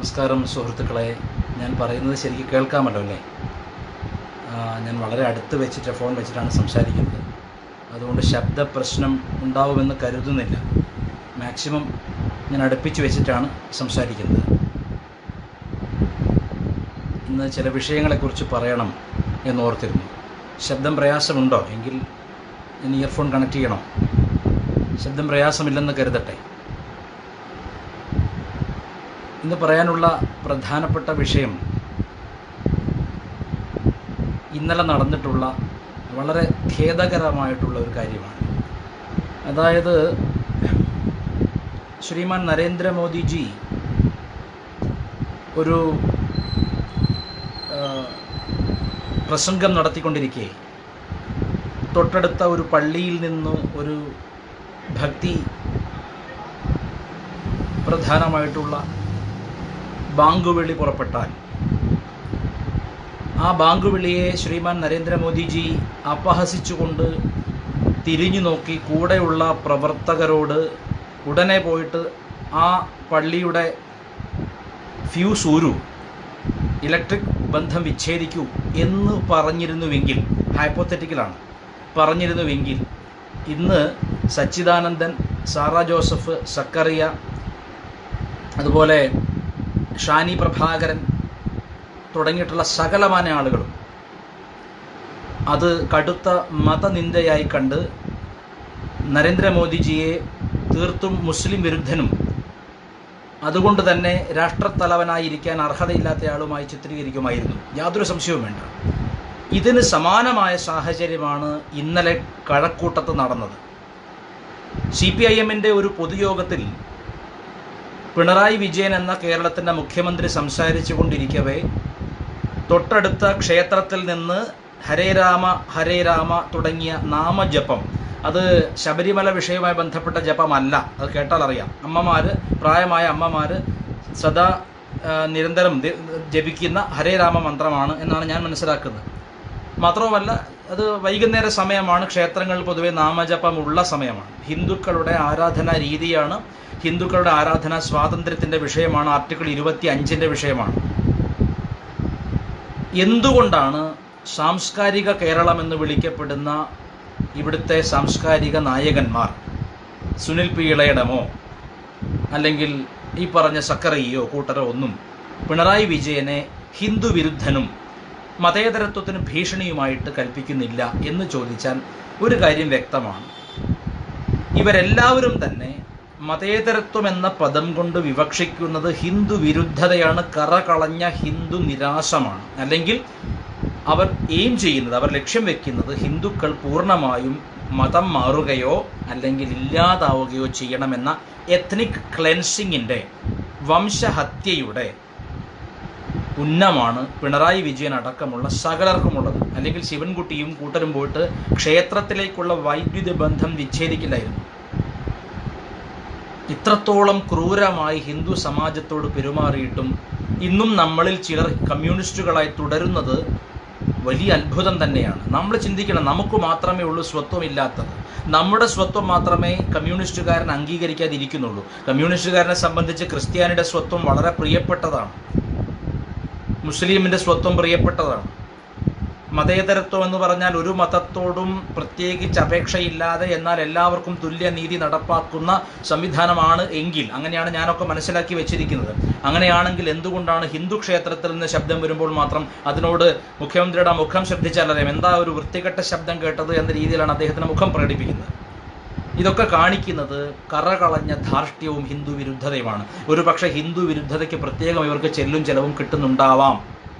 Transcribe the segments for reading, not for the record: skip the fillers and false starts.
നമസ്കാരം സുഹൃത്തുക്കളെ. ഞാൻ പറയുന്നത് ശരിക്കും കേൾക്കാമല്ലോ അല്ലേ? ഞാൻ വളരെ അടുത്ത് വെച്ചിട്ട് ഫോൺ വെച്ചിട്ടാണ് സംസാരിക്കുന്നത്. അതുകൊണ്ട് ശബ്ദ പ്രശ്നം ഉണ്ടാവുമെന്ന് കരുതുന്നില്ല. മാക്സിമം ഞാൻ അടുപ്പിച്ച് വെച്ചിട്ടാണ് സംസാരിക്കുന്നത്. ഇന്ന് ചില വിഷയങ്ങളെക്കുറിച്ച് പറയണം എന്നോർത്തിരുന്നു. ശബ്ദം പ്രയാസമുണ്ടോ എങ്കിൽ ഞാൻ ഇയർഫോൺ കണക്ട് ചെയ്യണോ? ശബ്ദം പ്രയാസമില്ലെന്ന് കരുതട്ടെ. ഇന്ന് പറയാനുള്ള പ്രധാനപ്പെട്ട വിഷയം ഇന്നലെ നടന്നിട്ടുള്ള വളരെ ഖേദകരമായിട്ടുള്ള ഒരു കാര്യമാണ്. അതായത് ശ്രീമാൻ നരേന്ദ്രമോദിജി ഒരു പ്രസംഗം നടത്തിക്കൊണ്ടിരിക്കെ തൊട്ടടുത്ത ഒരു പള്ളിയിൽ നിന്ന് ഒരു ഭക്തി പ്രധാനമായിട്ടുള്ള ബാങ്കുവിളി പുറപ്പെട്ടാൽ ആ ബാങ്കുവിളിയെ ശ്രീമാൻ നരേന്ദ്രമോദിജി അപഹസിച്ചുകൊണ്ട് തിരിഞ്ഞു നോക്കി കൂടെയുള്ള പ്രവർത്തകരോട് ഉടനെ പോയിട്ട് ആ പള്ളിയുടെ ഫ്യൂസ് ഊരൂ, ഇലക്ട്രിക് ബന്ധം വിച്ഛേദിക്കൂ എന്ന് പറഞ്ഞിരുന്നുവെങ്കിൽ, ഹൈപ്പോത്തറ്റിക്കലാണ്, പറഞ്ഞിരുന്നുവെങ്കിൽ ഇന്ന് സച്ചിദാനന്ദൻ, സാറ ജോസഫ്, സക്കറിയ, അതുപോലെ ഷാനി പ്രഭാകരൻ തുടങ്ങിയിട്ടുള്ള സകലമാന ആളുകളും അത് കടുത്ത മതനിന്ദയായി കണ്ട് നരേന്ദ്രമോദിജിയെ തീർത്തും മുസ്ലിം വിരുദ്ധനും അതുകൊണ്ട് തന്നെ രാഷ്ട്രത്തലവനായിരിക്കാൻ അർഹതയില്ലാത്തയാളുമായി ചിത്രീകരിക്കുമായിരുന്നു. യാതൊരു സംശയവും വേണ്ട. ഇതിന് സമാനമായ സാഹചര്യമാണ് ഇന്നലെ കഴക്കൂട്ടത്ത് നടന്നത്. CPIM-ന്റെ ഒരു പൊതുയോഗത്തിൽ പിണറായി വിജയൻ എന്ന കേരളത്തിൻ്റെ മുഖ്യമന്ത്രി സംസാരിച്ചു കൊണ്ടിരിക്കവേ തൊട്ടടുത്ത ക്ഷേത്രത്തിൽ നിന്ന് ഹരേ രാമ ഹരേ രാമ തുടങ്ങിയ നാമജപം, അത് ശബരിമല വിഷയവുമായി ബന്ധപ്പെട്ട ജപമല്ല, അത് കേട്ടാൽ അറിയാം. പ്രായമായ അമ്മമാർ സദാ നിരന്തരം ജപിക്കുന്ന ഹരേ രാമ മന്ത്രമാണ് എന്നാണ് ഞാൻ മനസ്സിലാക്കുന്നത്. മാത്രവുമല്ല, അത് വൈകുന്നേര സമയമാണ്, ക്ഷേത്രങ്ങളിൽ പൊതുവെ നാമജപമുള്ള സമയമാണ്. ഹിന്ദുക്കളുടെ ആരാധനാ രീതിയാണ്, ഹിന്ദുക്കളുടെ ആരാധനാ സ്വാതന്ത്ര്യത്തിൻ്റെ വിഷയമാണ്, ആർട്ടിക്കിൾ 25-ൻ്റെ വിഷയമാണ്. എന്തുകൊണ്ടാണ് സാംസ്കാരിക കേരളം എന്ന് വിളിക്കപ്പെടുന്ന ഇവിടുത്തെ സാംസ്കാരിക നായകന്മാർ, സുനിൽ പി ഇളയിടമോ അല്ലെങ്കിൽ ഈ പറഞ്ഞ സക്കറിയോ കൂട്ടരോ ഒന്നും പിണറായി വിജയനെ ഹിന്ദു വിരുദ്ധനും മതേതരത്വത്തിന് ഭീഷണിയുമായിട്ട് കൽപ്പിക്കുന്നില്ല എന്ന് ചോദിച്ചാൽ ഒരു കാര്യം വ്യക്തമാണ്. ഇവരെല്ലാവരും തന്നെ മതേതരത്വം എന്ന പദം കൊണ്ട് വിവക്ഷിക്കുന്നത് ഹിന്ദു വിരുദ്ധതയാണ്, കറകളഞ്ഞ ഹിന്ദു നിരാശമാണ്. അല്ലെങ്കിൽ അവർ ചെയ്യുന്നത്, അവർ ലക്ഷ്യം വെക്കുന്നത് ഹിന്ദുക്കൾ പൂർണ്ണമായും മതം മാറുകയോ അല്ലെങ്കിൽ ഇല്ലാതാവുകയോ ചെയ്യണമെന്ന എത്നിക് ക്ലെൻസിങ്ങിൻ്റെ, വംശഹത്യയുടെ ഉന്നമാണ് പിണറായി വിജയൻ അടക്കമുള്ള സകലർക്കുമുള്ളത്. അല്ലെങ്കിൽ ശിവൻകുട്ടിയും കൂട്ടരും പോയിട്ട് ക്ഷേത്രത്തിലേക്കുള്ള വൈദ്യുത ബന്ധം വിച്ഛേദിക്കില്ലായിരുന്നു. ഇത്രത്തോളം ക്രൂരമായി ഹിന്ദു സമാജത്തോട് പെരുമാറിയിട്ടും ഇന്നും നമ്മളിൽ ചിലർ കമ്മ്യൂണിസ്റ്റുകളായി തുടരുന്നത് വലിയ അത്ഭുതം തന്നെയാണ്. നമ്മൾ ചിന്തിക്കണം, നമുക്ക് മാത്രമേ ഉള്ളൂ സ്വത്വമില്ലാത്തത്. നമ്മുടെ സ്വത്വം മാത്രമേ കമ്മ്യൂണിസ്റ്റുകാരൻ അംഗീകരിക്കാതിരിക്കുന്നുള്ളൂ. കമ്മ്യൂണിസ്റ്റുകാരനെ സംബന്ധിച്ച് ക്രിസ്ത്യാനിയുടെ സ്വത്വം വളരെ പ്രിയപ്പെട്ടതാണ്, മുസ്ലിമിൻ്റെ സ്വത്വം പ്രിയപ്പെട്ടതാണ്. മതേതരത്വം എന്ന് പറഞ്ഞാൽ ഒരു മതത്തോടും പ്രത്യേകിച്ച് അപേക്ഷയില്ലാതെ എന്നാൽ എല്ലാവർക്കും തുല്യനീതി നടപ്പാക്കുന്ന സംവിധാനമാണ് എങ്കിൽ, അങ്ങനെയാണ് ഞാനൊക്കെ മനസ്സിലാക്കി വെച്ചിരിക്കുന്നത്. അങ്ങനെയാണെങ്കിൽ എന്തുകൊണ്ടാണ് ഹിന്ദു ക്ഷേത്രത്തിൽ നിന്ന് ശബ്ദം വരുമ്പോൾ മാത്രം അതിനോട് മുഖ്യമന്ത്രിയുടെ മുഖം ശ്രദ്ധിച്ചാലറിയാം, എന്താ ഒരു വൃത്തികെട്ട ശബ്ദം കേട്ടത് എന്ന രീതിയിലാണ് അദ്ദേഹത്തിൻ്റെ മുഖം പ്രകടിപ്പിക്കുന്നത്. ഇതൊക്കെ കാണിക്കുന്നത് കറകളഞ്ഞ ധാർഷ്ട്യവും ഹിന്ദു വിരുദ്ധതയുമാണ്. ഒരു പക്ഷേ ഹിന്ദു വിരുദ്ധതയ്ക്ക് പ്രത്യേകം ഇവർക്ക് ചെല്ലും ചെലവും കിട്ടുന്നുണ്ടാവാം.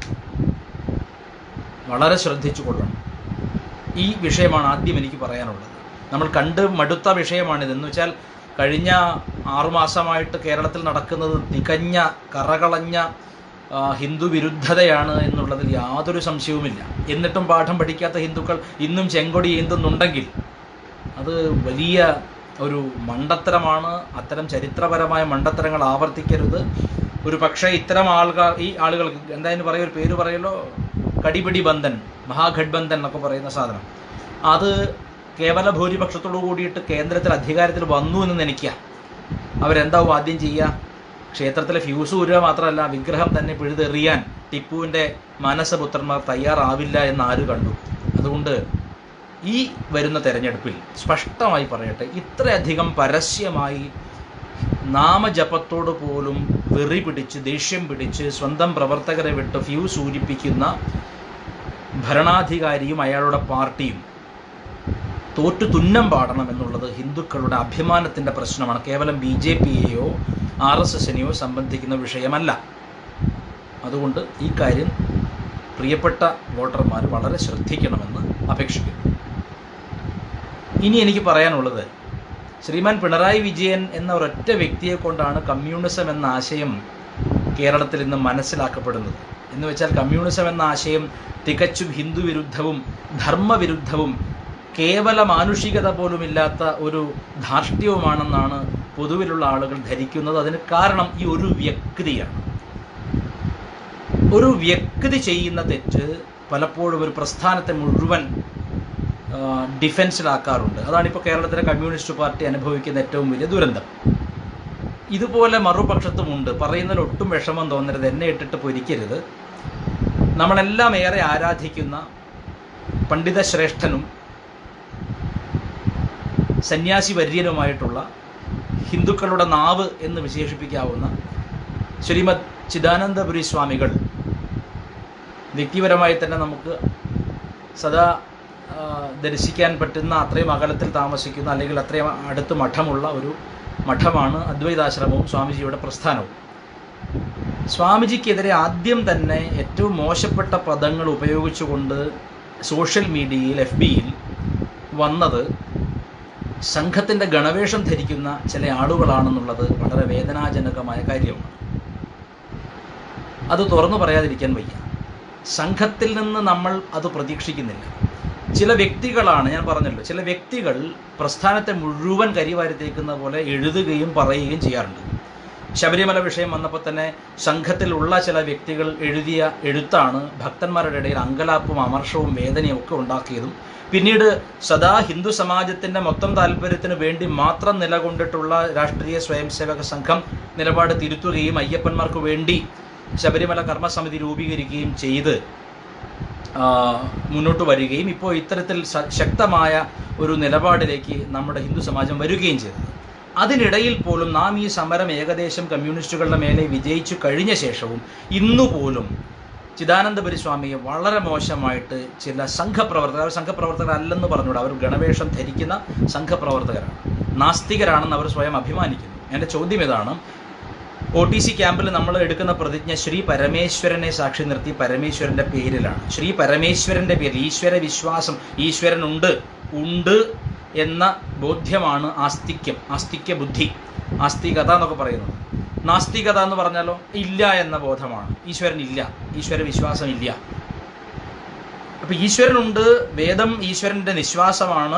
വളരെ ശ്രദ്ധിച്ചു കൊള്ളണം. ഈ വിഷയമാണ് ആദ്യം എനിക്ക് പറയാനുള്ളത്. നമ്മൾ കണ്ട് മടുത്ത വിഷയമാണിത്. എന്ന് വെച്ചാൽ കഴിഞ്ഞ 6 മാസമായിട്ട് കേരളത്തിൽ നടക്കുന്നത് തികഞ്ഞ കറകളഞ്ഞ ഹിന്ദു വിരുദ്ധതയാണ് എന്നുള്ളതിൽ യാതൊരു സംശയവുമില്ല. എന്നിട്ടും പാഠം പഠിക്കാത്ത ഹിന്ദുക്കൾ ഇന്നും ചെങ്കൊടി ഏന്തുന്നുണ്ടെങ്കിൽ അത് വലിയ ഒരു മണ്ടത്തരമാണ്. അത്തരം ചരിത്രപരമായ മണ്ടത്തരങ്ങൾ ആവർത്തിക്കരുത്. ഒരു പക്ഷേ ഇത്തരം ഈ ആളുകൾക്ക് എന്തായാലും പറയും, ഒരു പേര് പറയല്ലോ, കടിപിടി ബന്ധൻ, മഹാഗഠബന്ധൻ എന്നൊക്കെ പറയുന്ന സാധനം, അത് കേവല ഭൂരിപക്ഷത്തോടു കൂടിയിട്ട് കേന്ദ്രത്തിൽ അധികാരത്തിൽ വന്നു എന്ന് നനയ്ക്കുക. അവരെന്താവും ആദ്യം ചെയ്യുക? ക്ഷേത്രത്തിലെ ഫ്യൂസ് ഊരുക മാത്രമല്ല, വിഗ്രഹം തന്നെ പിഴുതെറിയാൻ ടിപ്പുവിൻ്റെ മാനസപുത്രന്മാർ തയ്യാറാവില്ല എന്ന് ആര് കണ്ടു? അതുകൊണ്ട് ഈ വരുന്ന തെരഞ്ഞെടുപ്പിൽ സ്പഷ്ടമായി പറയട്ടെ, ഇത്രയധികം പരസ്യമായി നാമജപത്തോട് പോലും വെറി പിടിച്ച് ദേഷ്യം പിടിച്ച് സ്വന്തം പ്രവർത്തകരെ വിട്ട് ഫ്യൂസ് ഊരിപ്പിക്കുന്ന ഭരണാധികാരിയും അയാളുടെ പാർട്ടിയും തോറ്റു തുന്നം പാടണം എന്നുള്ളത് ഹിന്ദുക്കളുടെ അഭിമാനത്തിൻ്റെ പ്രശ്നമാണ്. കേവലം BJPയെയോ RSSനെയോ സംബന്ധിക്കുന്ന വിഷയമല്ല. അതുകൊണ്ട് ഈ കാര്യം പ്രിയപ്പെട്ട വോട്ടർമാർ വളരെ ശ്രദ്ധിക്കണമെന്ന് അപേക്ഷിക്കുന്നു. ഇനി എനിക്ക് പറയാനുള്ളത്, ശ്രീമാൻ പിണറായി വിജയൻ എന്ന ഒരൊറ്റ വ്യക്തിയെ കൊണ്ടാണ് കമ്മ്യൂണിസം എന്ന ആശയം കേരളത്തിൽ ഇന്ന് മനസ്സിലാക്കപ്പെടുന്നത്. എന്ന് വെച്ചാൽ കമ്മ്യൂണിസം എന്ന ആശയം തികച്ചും ഹിന്ദു വിരുദ്ധവും ധർമ്മവിരുദ്ധവും കേവല മാനുഷികത പോലുമില്ലാത്ത ഒരു ധാർഷ്ട്യവുമാണെന്നാണ് പൊതുവിലുള്ള ആളുകൾ ധരിക്കുന്നത്. അതിന് കാരണം ഈ ഒരു വ്യക്തിയാണ്. ഒരു വ്യക്തി ചെയ്യുന്ന തെറ്റ് പലപ്പോഴും ഒരു പ്രസ്ഥാനത്തെ മുഴുവൻ ഡിഫെൻസിലാക്കാറുണ്ട്. അതാണിപ്പോൾ കേരളത്തിലെ കമ്മ്യൂണിസ്റ്റ് പാർട്ടി അനുഭവിക്കുന്ന ഏറ്റവും വലിയ ദുരന്തം. ഇതുപോലെ മറുപക്ഷത്തുമുണ്ട്. പറയുന്നതിൽ ഒട്ടും വിഷമം തോന്നരുത്, എന്നെ ഇട്ടിട്ട് പൊരിക്കരുത്. നമ്മളെല്ലാം ഏറെ ആരാധിക്കുന്ന പണ്ഡിത ശ്രേഷ്ഠനും സന്യാസി വര്യനുമായിട്ടുള്ള ഹിന്ദുക്കളുടെ നാവ് എന്ന് വിശേഷിപ്പിക്കാവുന്ന ശ്രീമദ് ചിദാനന്ദപുരി സ്വാമികൾ വ്യക്തിപരമായി തന്നെ നമുക്ക് സദാ ദർശിക്കാൻ പറ്റുന്ന അത്രയും അകലത്തിൽ താമസിക്കുന്ന അല്ലെങ്കിൽ അത്രയും അടുത്ത് മഠമുള്ള ഒരു മഠമാണ് അദ്വൈതാശ്രമവും സ്വാമിജിയുടെ പ്രസ്ഥാനവും. സ്വാമിജിക്കെതിരെ ആദ്യം തന്നെ ഏറ്റവും മോശപ്പെട്ട പദങ്ങൾ ഉപയോഗിച്ചുകൊണ്ട് സോഷ്യൽ മീഡിയയിൽ FBയിൽ വന്നത് സംഘത്തിൻ്റെ ഗണവേഷം ധരിക്കുന്ന ചില ആളുകളാണെന്നുള്ളത് വളരെ വേദനാജനകമായ കാര്യമാണ്. അത് തുറന്നു പറയാതിരിക്കാൻ വയ്യ. സംഘത്തിൽ നിന്ന് നമ്മൾ അത് പ്രതീക്ഷിക്കുന്നില്ല. ചില വ്യക്തികളാണ്, ഞാൻ പറഞ്ഞല്ലോ, ചില വ്യക്തികൾ പ്രസ്ഥാനത്തെ മുഴുവൻ കരിവാരിത്തേക്കുന്ന പോലെ എഴുതുകയും പറയുകയും ചെയ്യാറുണ്ട്. ശബരിമല വിഷയം വന്നപ്പോൾ തന്നെ സംഘത്തിലുള്ള ചില വ്യക്തികൾ എഴുതിയ എഴുത്താണ് ഭക്തന്മാരുടെ ഇടയിൽ അങ്കലാപ്പും അമർഷവും വേദനയും ഒക്കെ ഉണ്ടാക്കിയതും പിന്നീട് സദാ ഹിന്ദു സമാജത്തിൻ്റെ മൊത്തം താല്പര്യത്തിന് വേണ്ടി മാത്രം നിലകൊണ്ടിട്ടുള്ള രാഷ്ട്രീയ സ്വയംസേവക സംഘം നിലപാട് തിരുത്തുകയും അയ്യപ്പന്മാർക്ക് വേണ്ടി ശബരിമല കർമ്മസമിതി രൂപീകരിക്കുകയും ചെയ്ത് മുന്നോട്ട് വരികയും ഇപ്പോൾ ഇത്തരത്തിൽ ശക്തമായ ഒരു നിലപാടിലേക്ക് നമ്മുടെ ഹിന്ദു സമാജം വരികയും ചെയ്തത്. അതിനിടയിൽ പോലും നാം ഈ സമരം ഏകദേശം കമ്മ്യൂണിസ്റ്റുകളുടെ മേലെ വിജയിച്ചു കഴിഞ്ഞ ശേഷവും ഇന്നുപോലും ചിദാനന്ദപുരി സ്വാമിയെ വളരെ മോശമായിട്ട് ചില സംഘപ്രവർത്തകരല്ലെന്ന് പറഞ്ഞുകൂടെ, അവർ ഗണവേഷം ധരിക്കുന്ന സംഘപ്രവർത്തകരാണ്, നാസ്തികരാണെന്ന് അവർ സ്വയം അഭിമാനിക്കുന്നു. എൻ്റെ ചോദ്യം ഇതാണ്, OTC ക്യാമ്പിൽ നമ്മൾ എടുക്കുന്ന പ്രതിജ്ഞ ശ്രീ പരമേശ്വരനെ സാക്ഷി നിർത്തി പരമേശ്വരൻ്റെ പേരിലാണ്. ശ്രീ പരമേശ്വരൻ്റെ പേരിൽ ഈശ്വര വിശ്വാസം, ഈശ്വരൻ ഉണ്ട് എന്ന ബോധ്യമാണ് ആസ്തിക്യം, ആസ്തിക്യ ബുദ്ധി, ആസ്തികത എന്നൊക്കെ പറയുന്നത്. നാസ്തികത എന്ന് പറഞ്ഞാലോ ഇല്ല എന്ന ബോധമാണ്. ഈശ്വരൻ ഇല്ല, ഈശ്വര വിശ്വാസം ഇല്ല. അപ്പം ഈശ്വരനുണ്ട്, വേദം ഈശ്വരൻ്റെ നിശ്വാസമാണ്.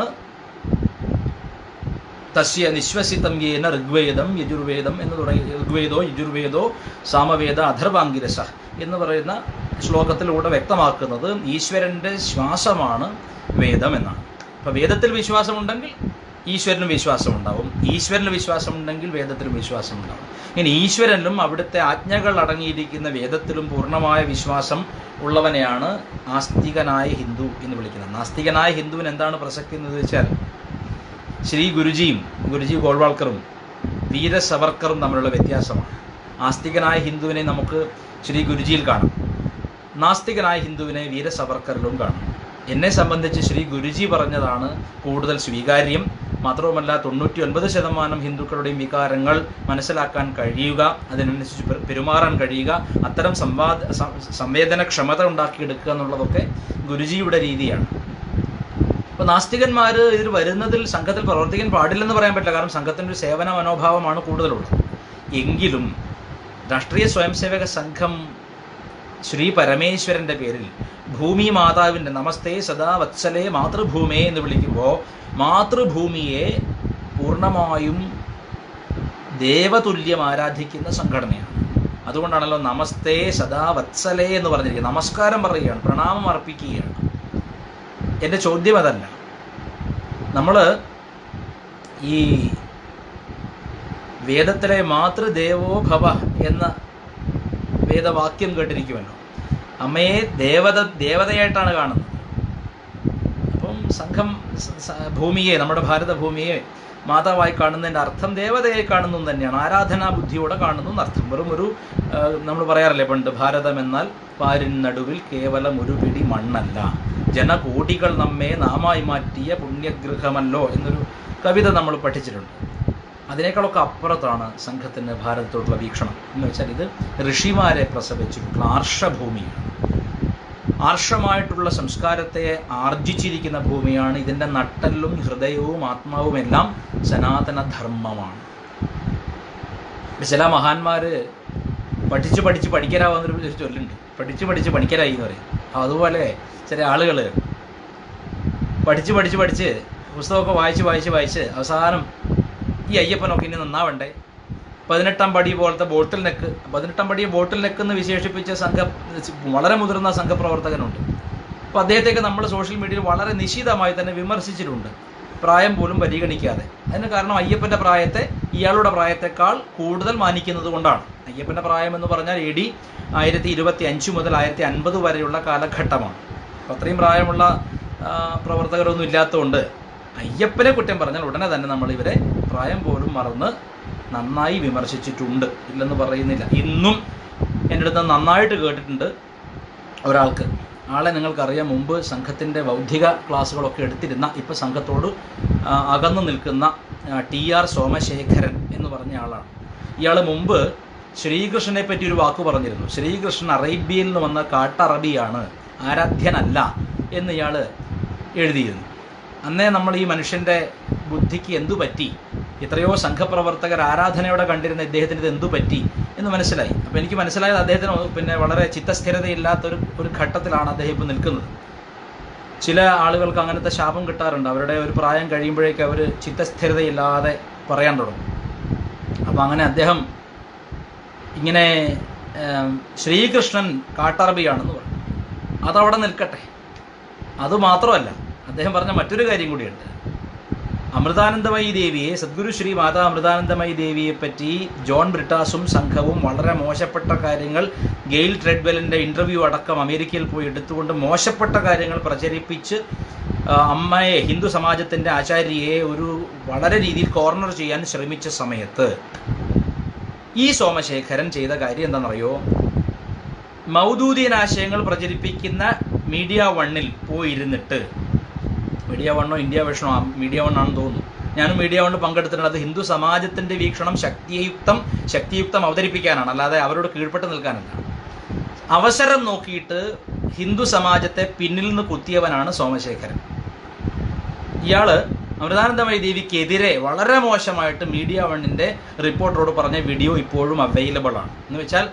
തസ്യ നിശ്വസിതം യേന ഋഗ്വേദം യജുർവേദം എന്ന് തുടങ്ങി ഋഗ്വേദോ യജുർവേദോ സാമവേദ അഥർവാംഗിരസ എന്ന് പറയുന്ന ശ്ലോകത്തിലൂടെ വ്യക്തമാക്കുന്നത് ഈശ്വരൻ്റെ ശ്വാസമാണ് വേദം എന്നാണ്. അപ്പോൾ വേദത്തിൽ വിശ്വാസമുണ്ടെങ്കിൽ ഈശ്വരനും വിശ്വാസമുണ്ടാവും, ഈശ്വരന് വിശ്വാസമുണ്ടെങ്കിൽ വേദത്തിലും വിശ്വാസമുണ്ടാവും. ഇനി ഈശ്വരനിലും അവിടുത്തെ ആജ്ഞകൾ അടങ്ങിയിരിക്കുന്ന വേദത്തിലും പൂർണ്ണമായ വിശ്വാസം ഉള്ളവനെയാണ് ആസ്തികനായ ഹിന്ദു എന്ന് വിളിക്കുന്നത്. നാസ്തികനായ ഹിന്ദുവിന് എന്താണ് പ്രസക്തി എന്ന് വെച്ചാൽ, ശ്രീ ഗുരുജി ഗോൾവാൾക്കറും വീര സവർക്കറും തമ്മിലുള്ള വ്യത്യാസമാണ്. ആസ്തികനായ ഹിന്ദുവിനെ നമുക്ക് ശ്രീ ഗുരുജിയിൽ കാണാം, നാസ്തികനായ ഹിന്ദുവിനെ വീര സവർക്കറിലും കാണാം. എന്നെ സംബന്ധിച്ച് ശ്രീ ഗുരുജി പറഞ്ഞതാണ് കൂടുതൽ സ്വീകാര്യം. മാത്രവുമല്ല 99% ഹിന്ദുക്കളുടെയും വികാരങ്ങൾ മനസ്സിലാക്കാൻ കഴിയുക, അതിനനുസരിച്ച് പെരുമാറാൻ കഴിയുക, അത്തരം സംവേദനക്ഷമത ഉണ്ടാക്കിയെടുക്കുക എന്നുള്ളതൊക്കെ ഗുരുജിയുടെ രീതിയാണ്. അപ്പോൾ നാസ്തികന്മാർ ഇതിൽ വരുന്നതിൽ സംഘത്തിൽ പ്രവർത്തിക്കാൻ പാടില്ലെന്ന് പറയാൻ പറ്റില്ല, കാരണം സംഘത്തിൻ്റെ ഒരു സേവന മനോഭാവമാണ് കൂടുതലുള്ളത്. എങ്കിലും രാഷ്ട്രീയ സ്വയംസേവക സംഘം ശ്രീ പരമേശ്വരൻ്റെ പേരിൽ ഭൂമി മാതാവിൻ്റെ നമസ്തേ സദാ വത്സലേ മാതൃഭൂമേ എന്ന് വിളിക്കുമ്പോൾ മാതൃഭൂമിയെ പൂർണ്ണമായും ദേവതുല്യം ആരാധിക്കുന്ന സംഘടനയാണ്. അതുകൊണ്ടാണല്ലോ നമസ്തേ സദാ വത്സലേ എന്ന് പറഞ്ഞിരിക്കുന്നത്. നമസ്കാരം പറയുകയാണ്, പ്രണാമം അർപ്പിക്കുകയാണ്. എൻ്റെ ചോദ്യം അതല്ല. നമ്മൾ ഈ വേദത്തിലെ മാതൃദേവോ ഭവ എന്ന വേദവാക്യം കേട്ടിരിക്കുമല്ലോ. അമ്മയെ ദേവതയായിട്ടാണ് കാണുന്നത്. അപ്പം സംഘം ഭൂമിയെ, നമ്മുടെ ഭാരതഭൂമിയെ മാതാവായി കാണുന്നതിൻ്റെ അർത്ഥം ദേവതയായി കാണുന്നു തന്നെയാണ്. ആരാധനാ ബുദ്ധിയോടെ കാണുന്നു എന്നർത്ഥം. വെറും ഒരു നമ്മൾ പറയാറില്ലേ പണ്ട്, ഭാരതം എന്നാൽ പാരിൻ നടുവിൽ കേവലം ഒരു പിടി മണ്ണല്ല, ജനകോടികൾ നമ്മെ നാമായി മാറ്റിയ പുണ്യഗൃഹമല്ലോ എന്നൊരു കവിത നമ്മൾ പഠിച്ചിട്ടുണ്ട്. അതിനേക്കാളൊക്കെ അപ്പുറത്താണ് സംഘത്തിന് ഭാരതത്തോടുള്ള വീക്ഷണം എന്ന് വെച്ചാൽ ഇത് ഋഷിമാരെ പ്രസവിച്ചിട്ടുള്ള ആർഷഭൂമിയാണ്. ആർഷമായിട്ടുള്ള സംസ്കാരത്തെ ആർജിച്ചിരിക്കുന്ന ഭൂമിയാണ്. ഇതിൻ്റെ നട്ടെല്ലും ഹൃദയവും ആത്മാവും എല്ലാം സനാതന ധർമ്മമാണ്. ചില മഹാന്മാർ പഠിച്ച് പഠിക്കരാവുന്നൊരു ചൊല്ലുണ്ട്, പഠിച്ച് പഠിക്കരായി എന്ന് പറയും. അതുപോലെ ചില ആളുകൾ പഠിച്ച് പുസ്തകമൊക്കെ വായിച്ച് അവസാനം ഈ അയ്യപ്പനൊക്കെ ഇനി നന്നാവണ്ടേ, 18 പടി പോലത്തെ ബോട്ടിൽ നെക്ക്, 18 പടി ബോട്ടിൽ നെക്ക് എന്ന് വിശേഷിപ്പിച്ച വളരെ മുതിർന്ന സംഘപ്രവർത്തകനുണ്ട്. അപ്പോൾ അദ്ദേഹത്തെയൊക്കെ നമ്മൾ സോഷ്യൽ മീഡിയയിൽ വളരെ നിശിതമായി തന്നെ വിമർശിച്ചിട്ടുണ്ട്, പ്രായം പോലും പരിഗണിക്കാതെ. അതിന് കാരണം അയ്യപ്പൻ്റെ പ്രായത്തെ ഇയാളുടെ പ്രായത്തെക്കാൾ കൂടുതൽ മാനിക്കുന്നത് കൊണ്ടാണ്. അയ്യപ്പൻ്റെ പ്രായം എന്ന് പറഞ്ഞാൽ AD 1025 മുതൽ 1050 വരെയുള്ള കാലഘട്ടമാണ്. അപ്പോൾ അത്രയും പ്രായമുള്ള പ്രവർത്തകരൊന്നും ഇല്ലാത്തതുകൊണ്ട് അയ്യപ്പനെ കുറ്റം പറഞ്ഞാൽ ഉടനെ തന്നെ നമ്മൾ ഇവരെ പ്രായം പോലും മറന്ന് നന്നായി വിമർശിച്ചിട്ടുണ്ട്, ഇല്ലെന്ന് പറയുന്നില്ല. ഇന്നും എൻ്റെ അടുത്ത് നന്നായിട്ട് കേട്ടിട്ടുണ്ട് ഒരാൾക്ക്. ആളെ നിങ്ങൾക്കറിയാം, മുമ്പ് സംഘത്തിൻ്റെ ബൗദ്ധിക ക്ലാസ്സുകളൊക്കെ എടുത്തിരുന്ന, ഇപ്പോൾ സംഘത്തോട് അകന്നു നിൽക്കുന്ന TR സോമശേഖരൻ എന്ന് പറഞ്ഞ ആളാണ്. ഇയാൾ മുമ്പ് ശ്രീകൃഷ്ണനെ പറ്റി ഒരു വാക്ക് പറഞ്ഞിരുന്നു. ശ്രീകൃഷ്ണൻ അറേബ്യയിൽ നിന്ന് വന്ന കാട്ടറബിയാണ്, ആരാധ്യനല്ല എന്ന് ഇയാൾ എഴുതിയിരുന്നു. അന്നേ നമ്മൾ ഈ മനുഷ്യൻ്റെ ബുദ്ധിക്ക് എന്തു പറ്റി, എത്രയോ സംഘപ്രവർത്തകർ ആരാധനയോടെ കണ്ടിരുന്ന ഇദ്ദേഹത്തിന് ഇത് എന്തു പറ്റി എന്ന് മനസ്സിലായി. അപ്പോൾ എനിക്ക് മനസ്സിലായത് അദ്ദേഹത്തിന് വളരെ ചിത്തസ്ഥിരതയില്ലാത്തൊരു ഘട്ടത്തിലാണ് അദ്ദേഹം ഇപ്പോൾ നിൽക്കുന്നത്. ചില ആളുകൾക്ക് അങ്ങനത്തെ ശാപം കിട്ടാറുണ്ട്. അവരുടെ ഒരു പ്രായം കഴിയുമ്പോഴേക്ക് അവർ ചിത്തസ്ഥിരതയില്ലാതെ പറയാൻ തുടങ്ങും. അപ്പോൾ അങ്ങനെ അദ്ദേഹം ഇങ്ങനെ ശ്രീകൃഷ്ണൻ കാട്ടറബിയാണെന്ന് പറഞ്ഞു. അതവിടെ നിൽക്കട്ടെ. അതുമാത്രമല്ല, അദ്ദേഹം പറഞ്ഞ മറ്റൊരു കാര്യം കൂടിയുണ്ട്. അമൃതാനന്ദമയി ദേവിയെ, സദ്ഗുരു ശ്രീ മാതാ അമൃതാനന്ദമയി ദേവിയെ പറ്റി ജോൺ ബ്രിട്ടാസും സംഘവും വളരെ മോശപ്പെട്ട കാര്യങ്ങൾ, ഗെയിൽ ട്രെഡ്വെല്ലിൻ്റെ ഇൻ്റർവ്യൂ അടക്കം അമേരിക്കയിൽ പോയി എടുത്തുകൊണ്ട് മോശപ്പെട്ട കാര്യങ്ങൾ പ്രചരിപ്പിച്ച് അമ്മയെ, ഹിന്ദു സമാജത്തിൻ്റെ ആചാര്യയെ ഒരു വളരെ രീതിയിൽ കോർണർ ചെയ്യാൻ ശ്രമിച്ച സമയത്ത് ഈ സോമശേഖരൻ ചെയ്ത കാര്യം എന്താണെന്നറിയോ? മൗദൂദിയൻ ആശയങ്ങൾ പ്രചരിപ്പിക്കുന്ന മീഡിയ വണ്ണിൽ പോയിരുന്നിട്ട്, മീഡിയ വണ്ണോ ഇന്ത്യ വിഷനോ, മീഡിയ വണ്ണാണെന്ന് തോന്നുന്നു, ഞാനും മീഡിയ വണ്ണിൽ പങ്കെടുത്തിട്ടുണ്ട്. അത് ഹിന്ദു സമാജത്തിൻ്റെ വീക്ഷണം ശക്തിയുക്തം അവതരിപ്പിക്കാനാണ്, അല്ലാതെ അവരോട് കീഴ്പ്പെട്ട് നിൽക്കാനല്ല. അവസരം നോക്കിയിട്ട് ഹിന്ദു സമാജത്തെ പിന്നിൽ നിന്ന് കുത്തിയവനാണ് സോമശേഖരൻ. ഇയാൾ അമൃതാനന്ദമയി ദേവിക്കെതിരെ വളരെ മോശമായിട്ട് മീഡിയ വണ്ണിൻ്റെ റിപ്പോർട്ടറോട് പറഞ്ഞ വീഡിയോ ഇപ്പോഴും അവൈലബിൾ ആണ്. എന്ന് വെച്ചാൽ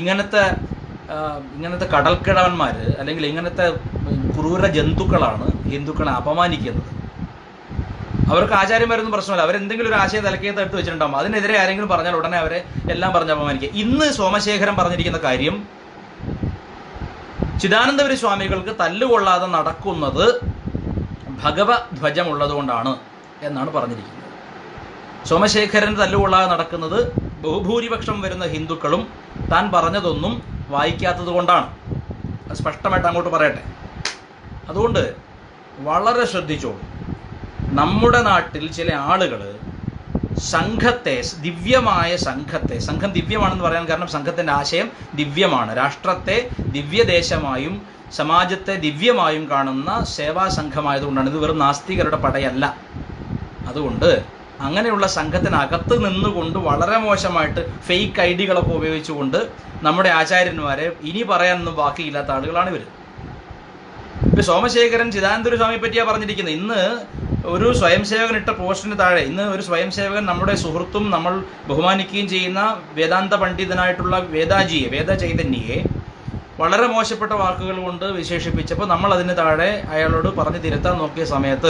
ഇങ്ങനത്തെ കടൽക്കിഴവന്മാർ അല്ലെങ്കിൽ ഇങ്ങനത്തെ ക്രൂര ജന്തുക്കളാണ് ഹിന്ദുക്കളെ അപമാനിക്കുന്നത്. അവർക്ക് ആചാര്യന്മാരൊന്നും പ്രശ്നമല്ല, അവരെന്തെങ്കിലും ഒരു ആശയം തലക്കേത്ത് എടുത്ത് വെച്ചിട്ടുണ്ടാകും. അതിനെതിരെ ആരെങ്കിലും പറഞ്ഞാൽ ഉടനെ അവരെ എല്ലാം പറഞ്ഞ് അപമാനിക്കുക. ഇന്ന് സോമശേഖരൻ പറഞ്ഞിരിക്കുന്ന കാര്യം, ചിദാനന്ദപുരി സ്വാമികൾക്ക് തല്ലുകൊള്ളാതെ നടക്കുന്നത് ഭഗവധ്വജമുള്ളതുകൊണ്ടാണ് എന്നാണ് പറഞ്ഞിരിക്കുന്നത്. സോമശേഖരൻ തല്ലുകൊള്ളാതെ നടക്കുന്നത് ബഹുഭൂരിപക്ഷം വരുന്ന ഹിന്ദുക്കളും താൻ പറഞ്ഞതൊന്നും വായിക്കാത്തത് കൊണ്ടാണ്. അത് സ്പഷ്ടമായിട്ട് അങ്ങോട്ട് പറയട്ടെ. അതുകൊണ്ട് വളരെ ശ്രദ്ധിച്ചോളൂ. നമ്മുടെ നാട്ടിൽ ചില ആളുകൾ സംഘത്തെ, ദിവ്യമായ സംഘത്തെ, സംഘം ദിവ്യമാണെന്ന് പറയാൻ കാരണം സംഘത്തിൻ്റെ ആശയം ദിവ്യമാണ്, രാഷ്ട്രത്തെ ദിവ്യദേശമായും സമാജത്തെ ദിവ്യമായും കാണുന്ന സേവാ സംഘമായതുകൊണ്ടാണ്. ഇത് വെറും നാസ്തികരുടെ പടയല്ല. അതുകൊണ്ട് അങ്ങനെയുള്ള സംഘത്തിനകത്ത് നിന്നുകൊണ്ട് വളരെ മോശമായിട്ട് ഫേക്ക് ഐഡികളൊക്കെ ഉപയോഗിച്ചുകൊണ്ട് നമ്മുടെ ആചാര്യന്മാരെ ഇനി പറയാനൊന്നും ബാക്കിയില്ലാത്ത ആളുകളാണ് ഇവർ. ഇപ്പം സോമശേഖരൻ ചിദാനന്ദപുരി സ്വാമിയെ പറ്റിയാണ് പറഞ്ഞിരിക്കുന്നത്. ഇന്ന് ഒരു സ്വയംസേവകൻ ഇട്ട പോസ്റ്റിന് താഴെ, ഇന്ന് ഒരു സ്വയംസേവകൻ, നമ്മുടെ സുഹൃത്തും നമ്മൾ ബഹുമാനിക്കുകയും ചെയ്യുന്ന വേദാന്ത പണ്ഡിതനായിട്ടുള്ള വേദ ചൈതന്യയെ വളരെ മോശപ്പെട്ട വാക്കുകൾ കൊണ്ട് വിശേഷിപ്പിച്ചപ്പോൾ നമ്മൾ അതിന് താഴെ അയാളോട് പറഞ്ഞ് തിരുത്താൻ നോക്കിയ സമയത്ത്,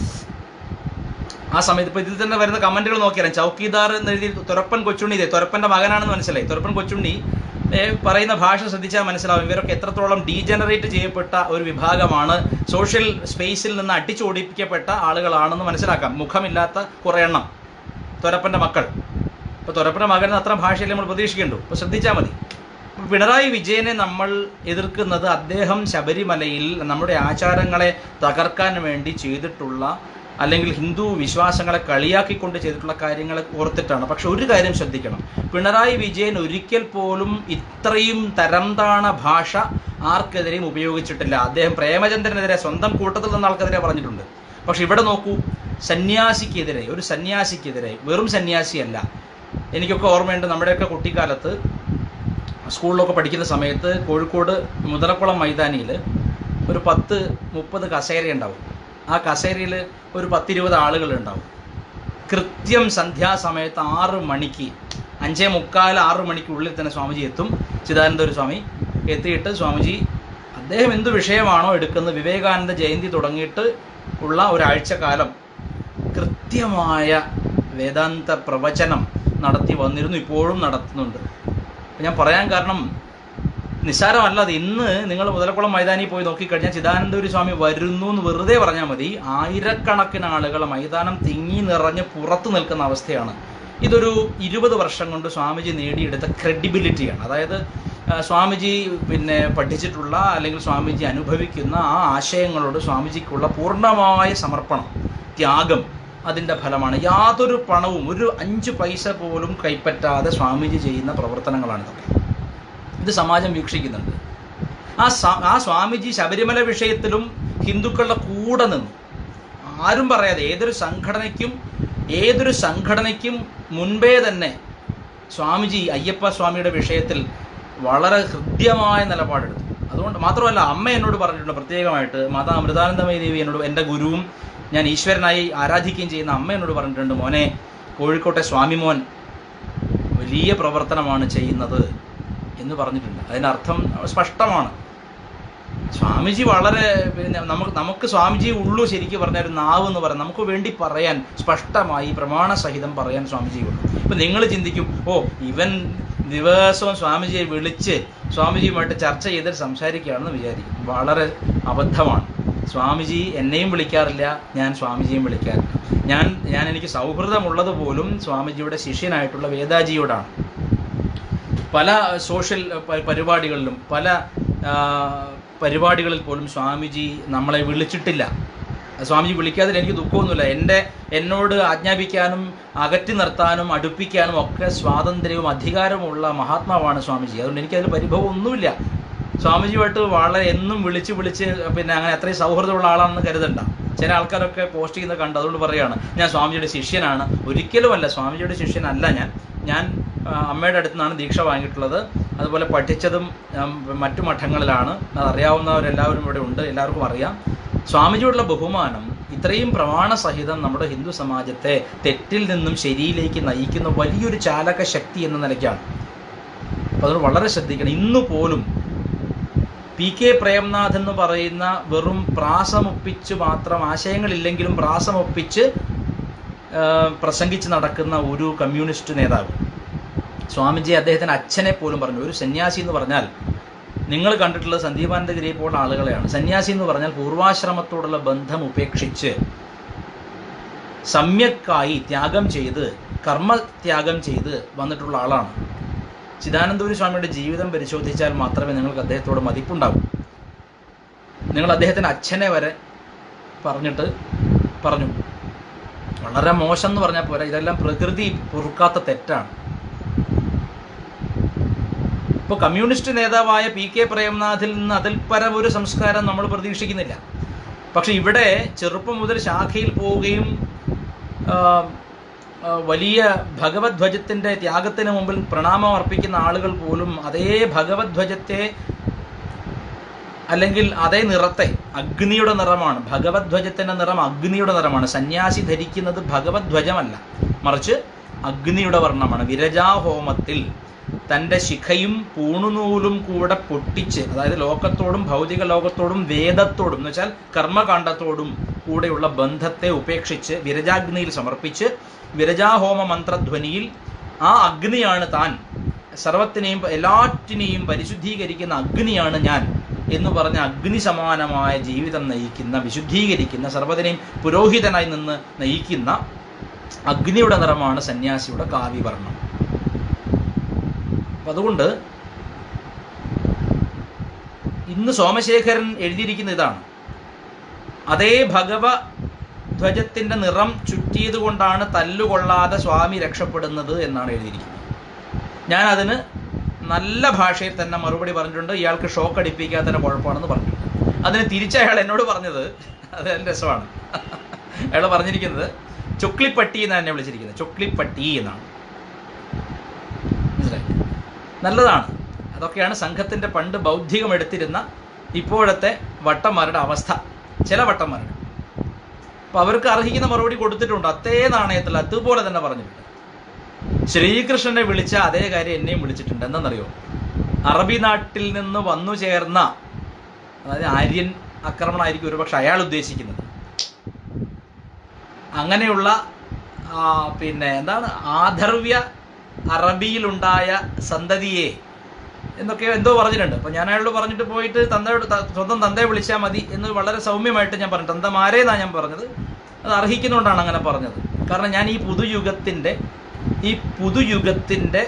ആ സമയത്ത് ഇപ്പോൾ ഇതിൽ തന്നെ വരുന്ന കമൻറ്റുകൾ നോക്കിയാൽ ചൗക്കീദാർ എന്നെഴുതി തുരപ്പൻ കൊച്ചുണ്ണി, തുരപ്പൻ്റെ മകനാണെന്ന് മനസ്സിലായി. തുരപ്പൻ കൊച്ചുണ്ണി പറയുന്ന ഭാഷ ശ്രദ്ധിച്ചാൽ മനസ്സിലാവും ഇവരൊക്കെ എത്രത്തോളം ഡീജനറേറ്റ് ചെയ്യപ്പെട്ട ഒരു വിഭാഗമാണ്, സോഷ്യൽ സ്പേസിൽ നിന്ന് അടിച്ചോടിപ്പിക്കപ്പെട്ട ആളുകളാണെന്ന് മനസ്സിലാക്കാം. മുഖമില്ലാത്ത കുറേ എണ്ണം തുരപ്പൻ്റെ മക്കൾ. ഇപ്പോൾ തൊരപ്പന മകൻ അത്ര ഭാഷയിൽ നമ്മൾ പ്രതീക്ഷിക്കേണ്ടു. അപ്പോൾ ശ്രദ്ധിച്ചാൽ മതി. പിണറായി വിജയനെ നമ്മൾ എതിർക്കുന്നത് അദ്ദേഹം ശബരിമലയിൽ നമ്മുടെ ആചാരങ്ങളെ തകർക്കാൻ വേണ്ടി ചെയ്തിട്ടുള്ള, അല്ലെങ്കിൽ ഹിന്ദു വിശ്വാസങ്ങളെ കളിയാക്കിക്കൊണ്ട് ചെയ്തിട്ടുള്ള കാര്യങ്ങളെ ഓർത്തിട്ടാണ്. പക്ഷെ ഒരു കാര്യം ശ്രദ്ധിക്കണം, പിണറായി വിജയൻ ഒരിക്കൽ പോലും ഇത്രയും തരംതാണ ഭാഷ ആർക്കെതിരെയും ഉപയോഗിച്ചിട്ടില്ല. അദ്ദേഹം പ്രേമചന്ദ്രനെതിരെ, സ്വന്തം കൂട്ടത്തിൽ നിന്ന ആൾക്കെതിരെ പറഞ്ഞിട്ടുണ്ട്. പക്ഷെ ഇവിടെ നോക്കൂ, സന്യാസിക്കെതിരെ, ഒരു സന്യാസിക്കെതിരെ, വെറും സന്യാസിയല്ല. എനിക്കൊക്കെ ഓർമ്മയുണ്ട്, നമ്മുടെയൊക്കെ കുട്ടിക്കാലത്ത് സ്കൂളിലൊക്കെ പഠിക്കുന്ന സമയത്ത് കോഴിക്കോട് മുതലക്കുളം മൈതാനിയിൽ ഒരു 10-30 കസേര ഉണ്ടാവും. ആ കസേരയിൽ ഒരു 10-20 ആളുകളുണ്ടാവും. കൃത്യം സന്ധ്യാസമയത്ത് 6 മണിക്ക്, 5:45-6 മണിക്കുള്ളിൽ തന്നെ സ്വാമിജി എത്തും. ചിദാനന്ദപുരി സ്വാമി എത്തിയിട്ട് സ്വാമിജി അദ്ദേഹം എന്ത് വിഷയമാണോ എടുക്കുന്നത്, വിവേകാനന്ദ ജയന്തി തുടങ്ങിയിട്ട് ഉള്ള ഒരാഴ്ചക്കാലം കൃത്യമായ വേദാന്ത പ്രവചനം നടത്തി വന്നിരുന്നു, ഇപ്പോഴും നടത്തുന്നുണ്ട്. ഞാൻ പറയാൻ കാരണം നിസ്സാരമല്ലാതെ, ഇന്ന് നിങ്ങൾ മുതലക്കുളം മൈതാനിൽ പോയി നോക്കിക്കഴിഞ്ഞാൽ ചിദാനന്ദപുരി സ്വാമി വരുന്നു എന്ന് വെറുതെ പറഞ്ഞാൽ മതി, ആയിരക്കണക്കിന് ആളുകൾ മൈതാനം തിങ്ങി നിറഞ്ഞ് പുറത്തു നിൽക്കുന്ന അവസ്ഥയാണ്. ഇതൊരു 20 വർഷം കൊണ്ട് സ്വാമിജി നേടിയെടുത്ത ക്രെഡിബിലിറ്റിയാണ്. അതായത് സ്വാമിജി പഠിച്ചിട്ടുള്ള, അല്ലെങ്കിൽ സ്വാമിജി അനുഭവിക്കുന്ന ആ ആശയങ്ങളോട് സ്വാമിജിക്കുള്ള പൂർണ്ണമായ സമർപ്പണം, ത്യാഗം, അതിൻ്റെ ഫലമാണ്. യാതൊരു പണവും, ഒരു 5 പൈസ പോലും കൈപ്പറ്റാതെ സ്വാമിജി ചെയ്യുന്ന പ്രവർത്തനങ്ങളാണിതൊക്കെ. ഇത് സമാജം വീക്ഷിക്കുന്നുണ്ട്. ആ സ്വാമിജി ശബരിമല വിഷയത്തിലും ഹിന്ദുക്കളുടെ കൂടെ നിന്നു. ആരും പറയാതെ ഏതൊരു സംഘടനയ്ക്കും മുൻപേ തന്നെ സ്വാമിജി അയ്യപ്പ സ്വാമിയുടെ വിഷയത്തിൽ വളരെ ഹൃദ്യമായ നിലപാടെടുത്തു. അതുകൊണ്ട് മാത്രമല്ല, അമ്മ എന്നോട് പറഞ്ഞിട്ടുണ്ട് പ്രത്യേകമായിട്ട്, മാതാ അമൃതാനന്ദമയി ദേവി എന്നോട്, എൻ്റെ ഗുരുവും ഞാൻ ഈശ്വരനായി ആരാധിക്കുകയും ചെയ്യുന്ന അമ്മ എന്നോട് പറഞ്ഞിട്ടുണ്ട്, മോനെ, കോഴിക്കോട്ടെ സ്വാമിമോൻ വലിയ പ്രവർത്തനമാണ് ചെയ്യുന്നത് എന്ന് പറഞ്ഞിട്ടുണ്ട്. അതിൻ്റെ അർത്ഥം സ്പഷ്ടമാണ്. സ്വാമിജി വളരെ, നമുക്ക് സ്വാമിജി ഉള്ളൂ, ശരിക്കും പറഞ്ഞാൽ ഒരു നാവ് എന്ന് പറയാം, നമുക്ക് വേണ്ടി പറയാൻ, സ്പഷ്ടമായി പ്രമാണസഹിതം പറയാൻ സ്വാമിജി ഉള്ളൂ. ഇപ്പം നിങ്ങൾ ചിന്തിക്കും, ഓ ഇവൻ ദിവസവും സ്വാമിജിയെ വിളിച്ച് സ്വാമിജിയുമായിട്ട് ചർച്ച ചെയ്തിട്ട് സംസാരിക്കുകയാണെന്ന് വിചാരിക്കും. വളരെ അബദ്ധമാണ്. സ്വാമിജി എന്നെയും വിളിക്കാറില്ല, ഞാൻ സ്വാമിജിയും വിളിക്കാറില്ല. എനിക്ക് സൗഹൃദമുള്ളത് പോലും സ്വാമിജിയുടെ ശിഷ്യനായിട്ടുള്ള വേദാജിയോടാണ്. പല സോഷ്യൽ പരിപാടികളിലും, പല പരിപാടികളിൽ പോലും സ്വാമിജി നമ്മളെ വിളിച്ചിട്ടില്ല. സ്വാമിജി വിളിക്കാതിൽ എനിക്ക് ദുഃഖമൊന്നുമില്ല. എന്നോട് ആജ്ഞാപിക്കാനും അകറ്റി നിർത്താനും അടുപ്പിക്കാനും ഒക്കെ സ്വാതന്ത്ര്യവും അധികാരമുള്ള മഹാത്മാവാണ് സ്വാമിജി. അതുകൊണ്ട് എനിക്കതിൽ പരിഭവം ഒന്നുമില്ല. സ്വാമിജിയുമായിട്ട് വളരെ എന്നും വിളിച്ച് അങ്ങനെ അത്രയും സൗഹൃദമുള്ള ആളാണെന്ന് കരുതണ്ട. ചില ആൾക്കാരൊക്കെ പോസ്റ്റ് ചെയ്യുന്നത് കണ്ട് അതുകൊണ്ട് പറയുകയാണ് ഞാൻ സ്വാമിജിയുടെ ശിഷ്യനാണ്. ഒരിക്കലുമല്ല, സ്വാമിജിയുടെ ശിഷ്യനല്ല ഞാൻ അമ്മയുടെ അടുത്ത് നിന്നാണ് ദീക്ഷ വാങ്ങിയിട്ടുള്ളത്. അതുപോലെ പഠിച്ചതും മറ്റു മഠങ്ങളിലാണ്. അതറിയാവുന്നവരെല്ലാവരും ഇവിടെ ഉണ്ട്, എല്ലാവർക്കും അറിയാം. സ്വാമിജിയോടുള്ള ബഹുമാനം ഇത്രയും പ്രമാണസഹിതം നമ്മുടെ ഹിന്ദു സമാജത്തെ തെറ്റിൽ നിന്നും ശരിയിലേക്ക് നയിക്കുന്ന വലിയൊരു ചാലക ശക്തി എന്ന നിലയ്ക്കാണ്. അപ്പോൾ അതുകൊണ്ട് വളരെ ശ്രദ്ധിക്കണം. ഇന്നു പോലും PK പ്രേംനാഥ് എന്ന് പറയുന്ന വെറും പ്രാസമൊപ്പിച്ച് മാത്രം, ആശയങ്ങളില്ലെങ്കിലും പ്രാസമൊപ്പിച്ച് പ്രസംഗിച്ച് നടക്കുന്ന ഒരു കമ്മ്യൂണിസ്റ്റ് നേതാവ്, സ്വാമിജി അദ്ദേഹത്തിൻ്റെ അച്ഛനെ പോലും പറഞ്ഞു, ഒരു സന്യാസി എന്ന് പറഞ്ഞാൽ, നിങ്ങൾ കണ്ടിട്ടുള്ളത് സന്ദീപാനന്ദഗിരിയെ പോലുള്ള ആളുകളെയാണ്. സന്യാസി എന്ന് പറഞ്ഞാൽ പൂർവാശ്രമത്തോടുള്ള ബന്ധം ഉപേക്ഷിച്ച് സമ്യക്കായി ത്യാഗം ചെയ്ത്, കർമ്മത്യാഗം ചെയ്ത് വന്നിട്ടുള്ള ആളാണ്. ചിദാനന്ദപുരി സ്വാമിയുടെ ജീവിതം പരിശോധിച്ചാൽ മാത്രമേ നിങ്ങൾക്ക് അദ്ദേഹത്തോട് മതിപ്പുണ്ടാകൂ. നിങ്ങൾ അദ്ദേഹത്തിൻ്റെ അച്ഛനെ വരെ പറഞ്ഞു. വളരെ മോശം എന്ന് പറഞ്ഞാൽ പോരാ, ഇതെല്ലാം പ്രകൃതി പൊറുക്കാത്ത തെറ്റാണ്. ഇപ്പോൾ കമ്മ്യൂണിസ്റ്റ് നേതാവായ PK പ്രേംനാഥിൽ നിന്ന് അതിൽ പരം ഒരു സംസ്കാരം നമ്മൾ പ്രതീക്ഷിക്കുന്നില്ല. പക്ഷെ ഇവിടെ ചെറുപ്പം മുതൽ ശാഖയിൽ പോവുകയും വലിയ ഭഗവത് ധ്വജത്തിൻ്റെ ത്യാഗത്തിന് മുമ്പിൽ പ്രണാമം അർപ്പിക്കുന്ന ആളുകൾ പോലും അതേ ഭഗവത് ധ്വജത്തെ, അല്ലെങ്കിൽ അതേ നിറത്തെ, അഗ്നിയുടെ നിറമാണ് ഭഗവത് ധ്വജത്തിൻ്റെ നിറം, അഗ്നിയുടെ നിറമാണ്. സന്യാസി ധരിക്കുന്നത് ഭഗവത് ധ്വജമല്ല, മറിച്ച് അഗ്നിയുടെ വർണ്ണമാണ്. വിരജാഹോമത്തിൽ തൻ്റെ ശിഖയും പൂണുനൂലും കൂടെ പൊട്ടിച്ച്, അതായത് ലോകത്തോടും ഭൗതിക ലോകത്തോടും വേദത്തോടും എന്ന് വെച്ചാൽ കർമ്മകാണ്ഡത്തോടും കൂടെയുള്ള ബന്ധത്തെ ഉപേക്ഷിച്ച് വിരജാഗ്നിയിൽ സമർപ്പിച്ച്, വിരജാഹോമ മന്ത്രധ്വനിയിൽ ആ അഗ്നിയാണ് താൻ, സർവത്തിനെയും എല്ലാറ്റിനെയും പരിശുദ്ധീകരിക്കുന്ന അഗ്നിയാണ് ഞാൻ എന്ന് പറഞ്ഞ അഗ്നി സമാനമായ ജീവിതം നയിക്കുന്ന, വിശുദ്ധീകരിക്കുന്ന, സർവ്വതിനെയും പുരോഹിതനായി നിന്ന് നയിക്കുന്ന അഗ്നിയുടെ നിറമാണ് സന്യാസിയുടെ കാവ്യവർണ്ണം. അപ്പം അതുകൊണ്ട് ഇന്ന് സോമശേഖരൻ എഴുതിയിരിക്കുന്ന ഇതാണ്. അതേ ഭഗവധ്വജത്തിൻ്റെ നിറം ചുറ്റിയത് കൊണ്ടാണ് തല്ലുകൊള്ളാതെ സ്വാമി രക്ഷപ്പെടുന്നത് എന്നാണ് എഴുതിയിരിക്കുന്നത്. ഞാൻ അതിന് നല്ല ഭാഷയിൽ തന്നെ മറുപടി പറഞ്ഞിട്ടുണ്ട്. ഇയാൾക്ക് ഷോക്ക് അടിപ്പിക്കാത്തതിന് കുഴപ്പമാണെന്ന് പറഞ്ഞിട്ടുണ്ട്. അതിന് തിരിച്ച് അയാൾ എന്നോട് പറഞ്ഞത്, അത് എൻ്റെ രസമാണ്, അയാൾ പറഞ്ഞിരിക്കുന്നത് ചൊക്ലിപ്പട്ടി എന്നാണ് എന്നെ വിളിച്ചിരിക്കുന്നത്. ചൊക്ലിപ്പട്ടി എന്നാണ്. മനസ്സിലായി? നല്ലതാണ്. അതൊക്കെയാണ് സംഘത്തിൻ്റെ പണ്ട് ബൗദ്ധികം എടുത്തിരുന്ന ഇപ്പോഴത്തെ വട്ടന്മാരുടെ അവസ്ഥ. ചില വട്ടന്മാരുടെ അപ്പോൾ അവർക്ക് അർഹിക്കുന്ന മറുപടി കൊടുത്തിട്ടുണ്ട്. അതേ നാണയത്തിൽ അതുപോലെ തന്നെ പറഞ്ഞിട്ടുണ്ട്. ശ്രീകൃഷ്ണനെ വിളിച്ച അതേ കാര്യം എന്നെയും വിളിച്ചിട്ടുണ്ട്. എന്താണെന്നറിയോ? അറബി നാട്ടിൽ നിന്ന് വന്നു ചേർന്ന, അതായത് ആര്യൻ ആക്രമണമായിരിക്കും ഒരുപക്ഷെ അയാൾ ഉദ്ദേശിക്കുന്നത്. അങ്ങനെയുള്ള ആധർവ്യ അറബിയിലുണ്ടായ സന്തതിയെ എന്നൊക്കെ എന്തോ പറഞ്ഞിട്ടുണ്ട്. അപ്പം ഞാൻ അയാളോട് പറഞ്ഞിട്ട് പോയിട്ട് സ്വന്തം തന്തയെ വിളിച്ചാൽ മതി എന്ന് വളരെ സൗമ്യമായിട്ട് ഞാൻ പറഞ്ഞു. തന്തമാരേന്നാണ് ഞാൻ പറഞ്ഞത്. അത് അർഹിക്കുന്നുകൊണ്ടാണ് അങ്ങനെ പറഞ്ഞത്. കാരണം ഞാൻ ഈ പുതുയുഗത്തിൻ്റെ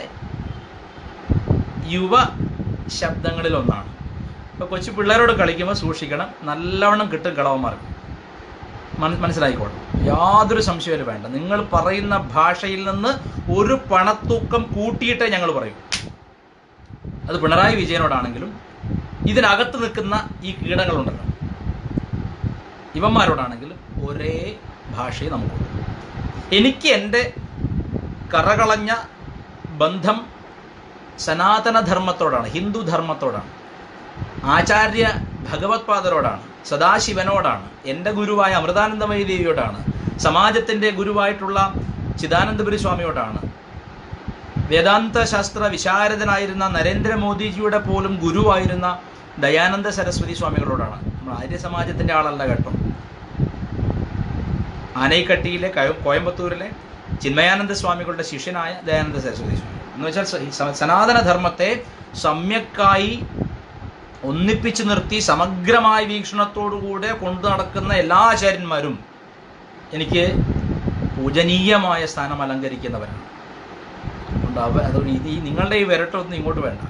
യുവ ശബ്ദങ്ങളിലൊന്നാണ്. ഇപ്പോൾ കൊച്ചു പിള്ളേരോട് കളിക്കുമ്പോൾ സൂക്ഷിക്കണം, നല്ലവണ്ണം കിട്ടും കളവന്മാർക്ക്. മനസ്സിലായിക്കോളും, യാതൊരു സംശയവും വേണ്ട. നിങ്ങൾ പറയുന്ന ഭാഷയിൽ നിന്ന് ഒരു പണത്തൂക്കം കൂട്ടിയിട്ടേ ഞങ്ങൾ പറയൂ. അത് പിണറായി വിജയനോടാണെങ്കിലും ഇതിനകത്ത് നിൽക്കുന്ന ഈ കീടങ്ങളുണ്ടല്ലോ, ഇവന്മാരോടാണെങ്കിലും ഒരേ ഭാഷയെ നമുക്കുണ്ട്. എനിക്ക് എൻ്റെ കറകളഞ്ഞ ബന്ധം സനാതനധർമ്മത്തോടാണ്, ഹിന്ദുധർമ്മത്തോടാണ്, ആചാര്യ ഭഗവത്പാദരോടാണ്, സദാശിവനോടാണ്, എൻ്റെ ഗുരുവായ അമൃതാനന്ദമയി ദേവിയോടാണ്, സമാജത്തിൻ്റെ ഗുരുവായിട്ടുള്ള ചിദാനന്ദപുരി സ്വാമിയോടാണ്, വേദാന്ത ശാസ്ത്ര വിശാരദനായിരുന്ന നരേന്ദ്രമോദിജിയുടെ പോലും ഗുരുവായിരുന്ന ദയാനന്ദ സരസ്വതി സ്വാമികളോടാണ്. നമ്മൾ ആര്യ സമാജത്തിൻ്റെ ആളല്ല കേട്ടോ. ആനൈക്കട്ടിയിലെ കോയമ്പത്തൂരിലെ ചിന്മയാനന്ദ സ്വാമികളുടെ ശിഷ്യനായ ദയാനന്ദ സരസ്വതി സ്വാമി എന്ന് വെച്ചാൽ സനാതനധർമ്മത്തെ സമ്യക്കായി ഒന്നിപ്പിച്ചു നിർത്തി സമഗ്രമായ വീക്ഷണത്തോടുകൂടെ കൊണ്ടു നടക്കുന്ന എല്ലാ ആചാര്യന്മാരും എനിക്ക് പൂജനീയമായ സ്ഥാനം അലങ്കരിക്കുന്നവരാണ്. അതുകൊണ്ട് നിങ്ങളുടെ ഈ വിരട്ടൊന്നും ഇങ്ങോട്ട് വേണ്ട.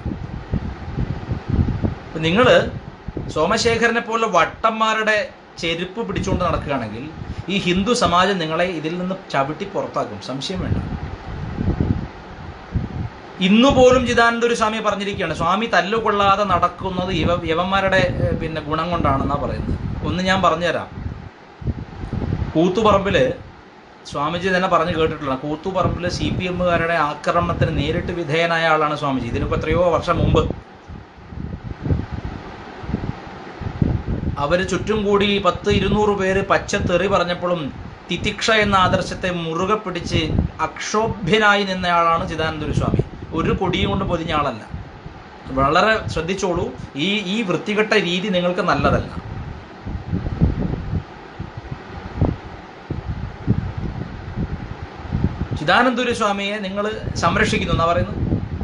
നിങ്ങൾ സോമശേഖരനെ പോലെ വട്ടന്മാരുടെ ചെരുപ്പ് പിടിച്ചുകൊണ്ട് നടക്കുകയാണെങ്കിൽ ഈ ഹിന്ദു സമാജം നിങ്ങളെ ഇതിൽ നിന്ന് ചവിട്ടി പുറത്താക്കും, സംശയം വേണ്ട. ഇന്നുപോലും ചിദാനന്ദപുരി സ്വാമി പറഞ്ഞിരിക്കുകയാണ്, സ്വാമി തല്ലുകൊള്ളാതെ നടക്കുന്നത് യവന്മാരുടെ ഗുണം കൊണ്ടാണെന്നാണ് പറയുന്നത്. ഒന്ന് ഞാൻ പറഞ്ഞുതരാം. കൂത്തുപറമ്പിൽ സ്വാമിജി തന്നെ പറഞ്ഞു കേട്ടിട്ടുള്ള, കൂത്തുപറമ്പിൽ CPMകാരുടെ ആക്രമണത്തിന് നേരിട്ട് വിധേയനായ ആളാണ് സ്വാമിജി. ഇതിനിപ്പോൾ എത്രയോ വർഷം മുമ്പ് അവർ ചുറ്റും കൂടി 100-200 പേര് പച്ചത്തെറി പറഞ്ഞപ്പോഴും തിതിക്ഷ എന്ന ആദർശത്തെ മുറുകെ പിടിച്ച് അക്ഷോഭ്യനായി നിന്നയാളാണ് ചിദാനന്ദപുരി സ്വാമി. ഒരു കൊടിയും കൊണ്ട് പൊതിഞ്ഞ ആളല്ല. വളരെ ശ്രദ്ധിച്ചോളൂ, ഈ വൃത്തികെട്ട രീതി നിങ്ങൾക്ക് നല്ലതല്ല. ചിദാനന്ദപുരി സ്വാമിയെ നിങ്ങൾ സംരക്ഷിക്കുന്നു എന്നാ പറയുന്നത്.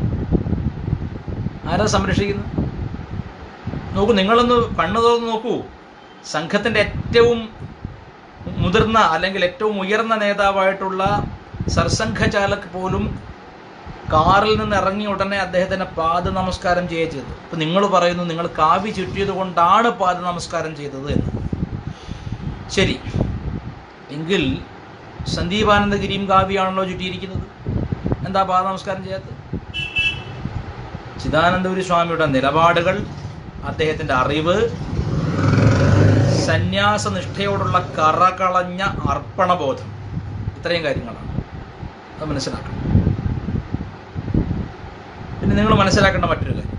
ആരാ സംരക്ഷിക്കുന്നു? നോക്കൂ, നിങ്ങളൊന്ന് കണ്ണു തുറന്ന് നോക്കൂ. സംഘത്തിൻ്റെ ഏറ്റവും മുതിർന്ന അല്ലെങ്കിൽ ഏറ്റവും ഉയർന്ന നേതാവായിട്ടുള്ള സർസംഘചാലക് പോലും കാറിൽ നിന്ന് ഇറങ്ങിയ ഉടനെ അദ്ദേഹത്തിന് പാദ നമസ്കാരം ചെയ്യുക ചെയ്തു. അപ്പം നിങ്ങൾ പറയുന്നു നിങ്ങൾ കാവി ചുറ്റിയത് കൊണ്ടാണ് പാദ നമസ്കാരം ചെയ്തത് എന്ന്. ശരി, എങ്കിൽ സന്ദീപാനന്ദഗിരിയും കാവ്യാണല്ലോ ചുറ്റിയിരിക്കുന്നത്, എന്താ പാദ നമസ്കാരം ചെയ്യാത്തത്? ചിദാനന്ദപുരി സ്വാമിയുടെ നിലപാടുകൾ, അദ്ദേഹത്തിൻ്റെ അറിവ്, സന്യാസനിഷ്ഠയോടുള്ള കറകളഞ്ഞ അർപ്പണബോധം, ഇത്രയും കാര്യങ്ങളാണ്. അത് മനസ്സിലാക്കണം. പിന്നെ നിങ്ങൾ മനസ്സിലാക്കേണ്ട മറ്റൊരു കാര്യം,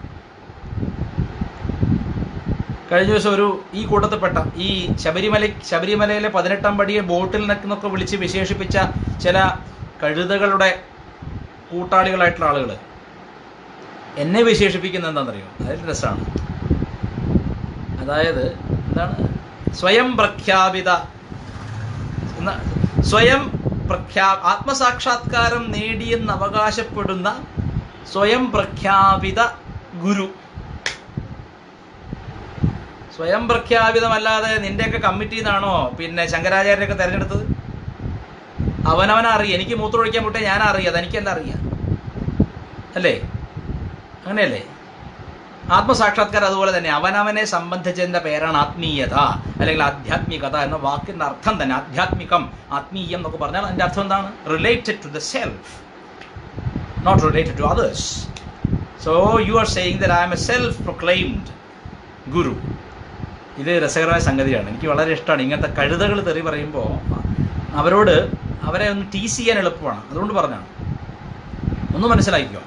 കഴിഞ്ഞ ദിവസം ഈ കൂട്ടത്തിൽപ്പെട്ട ഈ ശബരിമലയിലെ 18ാം പടിയെ ബോട്ടിൽ നിന്നൊക്കെ വിളിച്ച് വിശേഷിപ്പിച്ച ചില കഴുതകളുടെ കൂട്ടാളികളായിട്ടുള്ള ആളുകൾ എന്നെ വിശേഷിപ്പിക്കുന്നത് എന്താണെന്നറിയോ? അതിൽ രസമാണ്. അതായത് എന്താണ്? ആത്മസാക്ഷാത്കാരം നേടിയെന്ന് അവകാശപ്പെടുന്ന സ്വയം പ്രഖ്യാപിത ഗുരു. സ്വയം പ്രഖ്യാപിതമല്ലാതെ നിന്റെയൊക്കെ കമ്മിറ്റിയിൽ നിന്നാണോ ശങ്കരാചാര്യരൊക്കെ തിരഞ്ഞെടുത്തത്? അവനവനറിയാം. എനിക്ക് മൂത്രമൊഴിക്കാൻ മുട്ടേ ഞാൻ അറിയാം, അതെനിക്കല്ല അറിയാം, അല്ലേ? അങ്ങനെയല്ലേ? ആത്മസാക്ഷാത്കാരം അതുപോലെ തന്നെ അവനവനെ സംബന്ധിച്ചതിൻ്റെ പേരാണ് ആത്മീയത അല്ലെങ്കിൽ ആധ്യാത്മികത എന്ന വാക്കിൻ്റെ അർത്ഥം തന്നെ. ആധ്യാത്മികം, ആത്മീയം എന്നൊക്കെ പറഞ്ഞാൽ അതിൻ്റെ അർത്ഥം എന്താണ്? Related to the self, not related to others. So you are saying that I am a self proclaimed guru. ഇത് രസകരമായ സംഗതിയാണ്. എനിക്ക് വളരെ ഇഷ്ടമാണ് ഇങ്ങനത്തെ കഴുതകൾ തെറി പറയുമ്പോൾ അവരെ ഒന്ന് ടീസ് ചെയ്യാൻ എളുപ്പമാണ്. അതുകൊണ്ട് പറഞ്ഞാണ്, ഒന്ന് മനസ്സിലാക്കിക്കോ.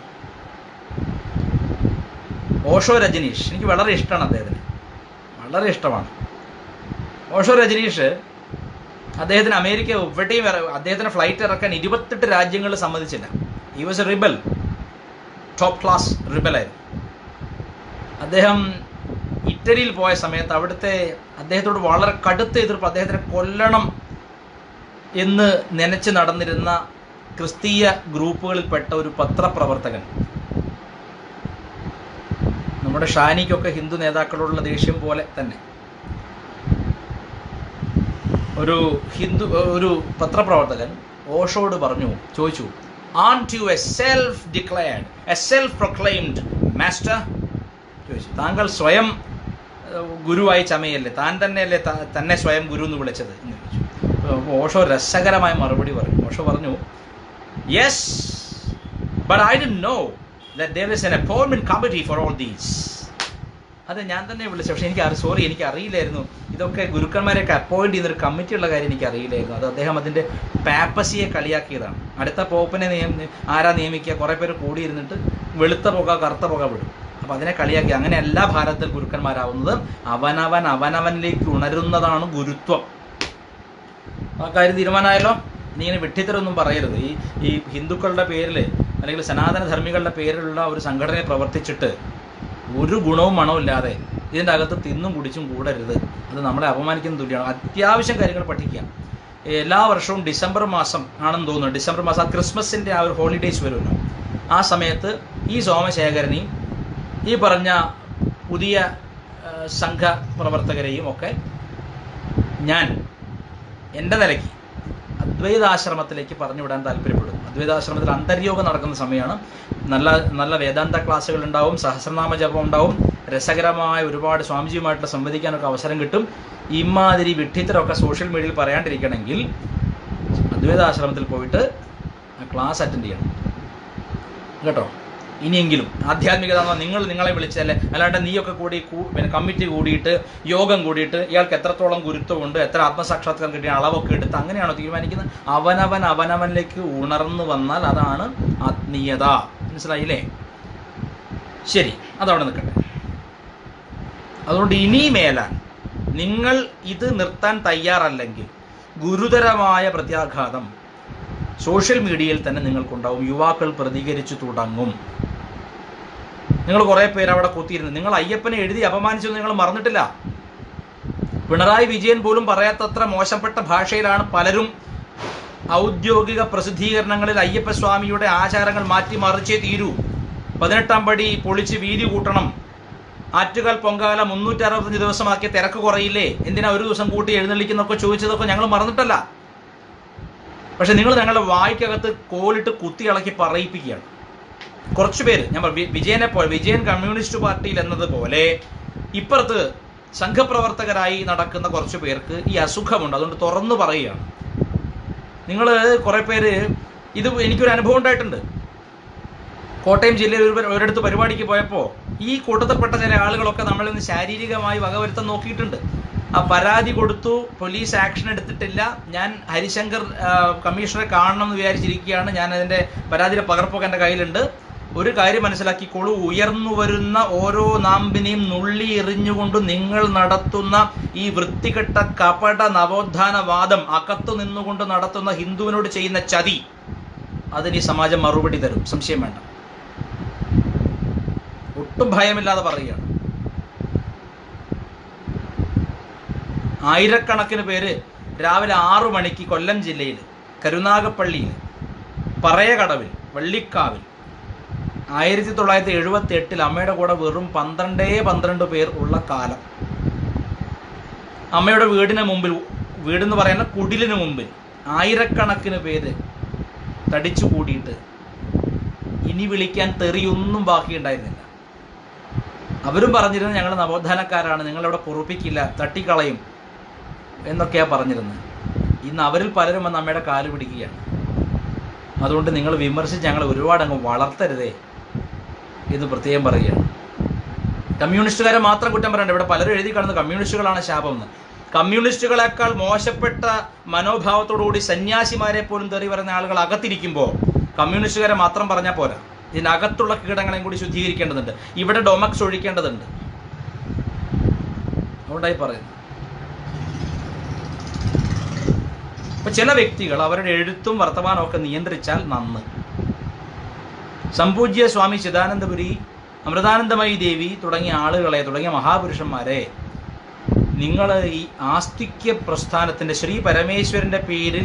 ഓഷോ രജനീഷ് എനിക്ക് വളരെ ഇഷ്ടമാണ്, അദ്ദേഹത്തിന് വളരെ ഇഷ്ടമാണ്. ഓഷോ രജനീഷ് അദ്ദേഹത്തിന് അമേരിക്ക എവിടെയും അദ്ദേഹത്തിന് ഫ്ലൈറ്റ് ഇറക്കാൻ 28 രാജ്യങ്ങൾ സമ്മതിച്ചില്ല. He was a rebel, top class റിബലായിരുന്നു. അദ്ദേഹം ഇറ്റലിയിൽ പോയ സമയത്ത് അവിടുത്തെ അദ്ദേഹത്തോട് വളരെ കടുത്ത എതിർപ്പ്, അദ്ദേഹത്തിനെ കൊല്ലണം എന്ന് നനച്ച് നടന്നിരുന്ന ക്രിസ്തീയ ഗ്രൂപ്പുകളിൽപ്പെട്ട ഒരു പത്രപ്രവർത്തകൻ, നമ്മുടെ ഷാനിക്കൊക്കെ ഹിന്ദു നേതാക്കളോടുള്ള ദേഷ്യം പോലെ തന്നെ, ഒരു പത്രപ്രവർത്തകൻ ഓഷോട് ചോദിച്ചു, are you a self declared, a self proclaimed master? ചോദിച്ചു. താങ്കൾ സ്വയം ഗുരുവായി ചമയല്ലേ, താൻ തന്നെയല്ലേ തന്നെ സ്വയം ഗുരു എന്ന് വിളിച്ചത് എന്ന് ചോദിച്ചു. ഓഷോ രസകരമായ മറുപടി പറഞ്ഞു. ഓഷോ പറഞ്ഞു, yes, but I didn't know that there is an appointment committee for all these. അത് ഞാൻ തന്നെ വിളിച്ചു, പക്ഷേ എനിക്ക് അറിയില്ലായിരുന്നു ഇതൊക്കെ ഗുരുക്കന്മാരെയൊക്കെ അപ്പോയിന്റ് ചെയ്യുന്നൊരു കമ്മിറ്റി ഉള്ള കാര്യം എനിക്ക് അറിയില്ലായിരുന്നു. അത് അദ്ദേഹം അതിൻ്റെ പാപ്പസിയെ കളിയാക്കിയതാണ്. അടുത്ത പോപ്പിനെ ആരാ നിയമിക്കുക? കുറേ പേര് കൂടിയിരുന്നിട്ട് വെളുത്ത പുക കറുത്ത പുക വിടും. അപ്പം അതിനെ കളിയാക്കി. അങ്ങനെയല്ല ഭാരതത്തിൽ ഗുരുക്കന്മാരാവുന്നത്. അവനവനിലേക്ക് ഉണരുന്നതാണ് ഗുരുത്വം. ആ കാര്യം തീരുമാനമായല്ലോ. ഇനി ഇങ്ങനെ വെട്ടിത്തരൊന്നും പറയരുത്. ഈ ഹിന്ദുക്കളുടെ പേരിൽ അല്ലെങ്കിൽ സനാതന ധർമ്മികളുടെ പേരിലുള്ള ഒരു സംഘടനയെ പ്രവർത്തിച്ചിട്ട് ഒരു ഗുണവും മണവും ഇല്ലാതെ ഇതിൻ്റെ അകത്ത് തിന്നും കുടിച്ചും കൂടരുത്. അത് നമ്മളെ അപമാനിക്കുന്ന തുല്യമാണ്. അത്യാവശ്യം കാര്യങ്ങൾ പഠിക്കുക. എല്ലാ വർഷവും ഡിസംബർ മാസം ആണെന്ന് തോന്നുന്നു, ഡിസംബർ മാസം ക്രിസ്മസിൻ്റെ ആ ഒരു ഹോളിഡേയ്സ് വരുമല്ലോ, ആ സമയത്ത് ഈ സോമശേഖരനെയും ഈ പറഞ്ഞ പുതിയ സംഘപ്രവർത്തകരെയും ഒക്കെ ഞാൻ എൻ്റെ നിലയ്ക്ക് അദ്വൈതാശ്രമത്തിലേക്ക് പറഞ്ഞുവിടാൻ താല്പര്യപ്പെടുന്നു. അദ്വൈതാശ്രമത്തിൽ അന്തര്യോഗം നടക്കുന്ന സമയമാണ്. നല്ല നല്ല വേദാന്ത ക്ലാസ്സുകൾ ഉണ്ടാവും, സഹസ്രനാമ ജപം ഉണ്ടാവും, രസകരമായ ഒരുപാട് സ്വാമിജിയുമായിട്ട് സംവദിക്കാനൊക്കെ അവസരം കിട്ടും. ഇമാതിരി വിഡ്ഢിത്തരമൊക്കെ സോഷ്യൽ മീഡിയയിൽ പറയാണ്ടിരിക്കണമെങ്കിൽ അദ്വൈതാശ്രമത്തിൽ പോയിട്ട് ആ ക്ലാസ് അറ്റൻഡ് ചെയ്യണം കേട്ടോ. ഇനിയെങ്കിലും ആധ്യാത്മികത നിങ്ങളെ വിളിച്ചല്ലേ, അല്ലാണ്ട് നീയൊക്കെ കൂടി കമ്മിറ്റി കൂടിയിട്ട് യോഗം കൂടിയിട്ട് ഇയാൾക്ക് എത്രത്തോളം ഗുരുത്വമുണ്ട്, എത്ര ആത്മസാക്ഷാത്കാരം കിട്ടിയ അളവൊക്കെ എടുത്ത് അങ്ങനെയാണോ തീരുമാനിക്കുന്നത്? അവനവനിലേക്ക് ഉണർന്നു വന്നാൽ അതാണ് ആത്മീയത. മനസ്സിലായില്ലേ? ശരി, അതവിടെ നിൽക്കട്ടെ. അതുകൊണ്ട് ഇനി മേലാൻ നിങ്ങൾ ഇത് നിർത്താൻ തയ്യാറല്ലെങ്കിൽ ഗുരുതരമായ പ്രത്യാഘാതം സോഷ്യൽ മീഡിയയിൽ തന്നെ നിങ്ങൾക്കുണ്ടാവും. യുവാക്കൾ പ്രതികരിച്ചു തുടങ്ങും. നിങ്ങൾ കുറേ പേര് അവിടെ കുത്തിയിരുന്നു. നിങ്ങൾ അയ്യപ്പനെ എഴുതി അപമാനിച്ചത് നിങ്ങൾ മറന്നിട്ടില്ല. പിണറായി വിജയൻ പോലും പറയാത്തത്ര മോശപ്പെട്ട ഭാഷയിലാണ് പലരും ഔദ്യോഗിക പ്രസിദ്ധീകരണങ്ങളിൽ അയ്യപ്പസ്വാമിയുടെ ആചാരങ്ങൾ മാറ്റി മറിച്ചേ തീരൂ, 18-ാം പടി പൊളിച്ച് വീതി കൂട്ടണം, ആറ്റുകാൽ പൊങ്കാല 365 ദിവസമാക്കിയ തിരക്ക് കുറയില്ലേ, എന്തിനാ ഒരു ദിവസം കൂട്ടി എഴുന്നള്ളിക്കുന്നൊക്കെ ചോദിച്ചതൊക്കെ ഞങ്ങൾ മറന്നിട്ടല്ല. പക്ഷെ നിങ്ങൾ ഞങ്ങളുടെ വായ്ക്കകത്ത് കോലിട്ട് കുത്തി ഇളക്കി പറയിപ്പിക്കുകയാണ്. കുറച്ചു പേര്, ഞാൻ വിജയൻ കമ്മ്യൂണിസ്റ്റ് പാർട്ടിയിൽ എന്നതുപോലെ ഇപ്പുറത്ത് സംഘപ്രവർത്തകരായി നടക്കുന്ന കുറച്ചു പേർക്ക് ഈ അസുഖമുണ്ട്. അതുകൊണ്ട് തുറന്നു പറയുകയാണ്. നിങ്ങൾ കുറേ പേര്, ഇത് എനിക്കൊരു അനുഭവം ഉണ്ടായിട്ടുണ്ട്. കോട്ടയം ജില്ലയിൽ ഒരിടത്ത് പരിപാടിക്ക് പോയപ്പോൾ ഈ കൂട്ടത്തിൽപ്പെട്ട ചില ആളുകളൊക്കെ നമ്മളൊന്ന് ശാരീരികമായി വകവരുത്താൻ നോക്കിയിട്ടുണ്ട്. ആ പരാതി കൊടുത്തു, പോലീസ് ആക്ഷൻ എടുത്തിട്ടില്ല. ഞാൻ ഹരിശങ്കർ കമ്മീഷണറെ കാണണം എന്ന് വിചാരിച്ചിരിക്കുകയാണ്. ഞാൻ അതിൻ്റെ പരാതിയുടെ പകർപ്പൊക്കെ എൻ്റെ കയ്യിലുണ്ട്. ഒരു കാര്യം മനസ്സിലാക്കിക്കോളൂ, ഉയർന്നു വരുന്ന ഓരോ നാമ്പിനെയും നുള്ളി എറിഞ്ഞുകൊണ്ട് നിങ്ങൾ നടത്തുന്ന ഈ വൃത്തികെട്ട കപട നവോത്ഥാനവാദം, അകത്തു നിന്നുകൊണ്ട് നടത്തുന്ന ഹിന്ദുവിനോട് ചെയ്യുന്ന ചതി, അതിന് ഈ സമാജം മറുപടി തരും, സംശയം വേണ്ട. ഒട്ടും ഭയമില്ലാതെ പറയുകയാണ്. ആയിരക്കണക്കിന് പേര് രാവിലെ 6 മണിക്ക് കൊല്ലം ജില്ലയിൽ കരുനാഗപ്പള്ളിയിൽ പറയകടവിൽ വള്ളിക്കാവിൽ 1978 അമ്മയുടെ കൂടെ വെറും 12 പേർ ഉള്ള കാലം, അമ്മയുടെ വീടിന് മുമ്പിൽ, വീടെന്ന് പറയുന്ന കുടിലിന് മുമ്പിൽ ആയിരക്കണക്കിന് പേര് തടിച്ചു കൂടിയിട്ട് ഇനി വിളിക്കാൻ തെറിയൊന്നും ബാക്കിയുണ്ടായിരുന്നില്ല. അവരും പറഞ്ഞിരുന്നത് ഞങ്ങൾ നവോത്ഥാനക്കാരാണ്, നിങ്ങളിവിടെ പൊറുപ്പിക്കില്ല, തട്ടിക്കളയും എന്നൊക്കെയാണ് പറഞ്ഞിരുന്നത്. ഇന്ന് അവരിൽ പലരും വന്ന് അമ്മയുടെ കാല് പിടിക്കുകയാണ്. അതുകൊണ്ട് നിങ്ങൾ വിമർശിച്ച് ഞങ്ങൾ ഒരുപാട് അങ്ങ് വളർത്തരുതേ എന്ന് പ്രത്യേകം പറയുകയാണ്. കമ്മ്യൂണിസ്റ്റുകാരെ മാത്രം കുറ്റം പറയണ്ട. ഇവിടെ പലരും എഴുതി കാണുന്നത് കമ്മ്യൂണിസ്റ്റുകളാണ് ശാപം എന്ന്. കമ്മ്യൂണിസ്റ്റുകളെക്കാൾ മോശപ്പെട്ട മനോഭാവത്തോടുകൂടി സന്യാസിമാരെ പോലും തെറി പറയുന്ന ആളുകൾ അകത്തിരിക്കുമ്പോൾ കമ്മ്യൂണിസ്റ്റുകാരെ മാത്രം പറഞ്ഞാൽ പോരാ, ഇതിനകത്തുള്ള കീടങ്ങളെയും കൂടി ശുദ്ധീകരിക്കേണ്ടതുണ്ട്. ഇവിടെ ഡൊമക്സ് ഒഴിക്കേണ്ടതുണ്ട്. അതുകൊണ്ടായി പറയുന്നു. അപ്പൊ ചില വ്യക്തികൾ അവരുടെ എഴുത്തും വർത്തമാനവും ഒക്കെ നിയന്ത്രിച്ചാൽ നന്ന്. സംപൂജ്യ സ്വാമി ചിദാനന്ദപുരി, അമൃതാനന്ദമയി ദേവി തുടങ്ങിയ ആളുകളെ, തുടങ്ങിയ മഹാപുരുഷന്മാരെ നിങ്ങൾ ഈ ആസ്തിക്യ പ്രസ്ഥാനത്തിൻ്റെ ശ്രീ പരമേശ്വരൻ്റെ പേരിൽ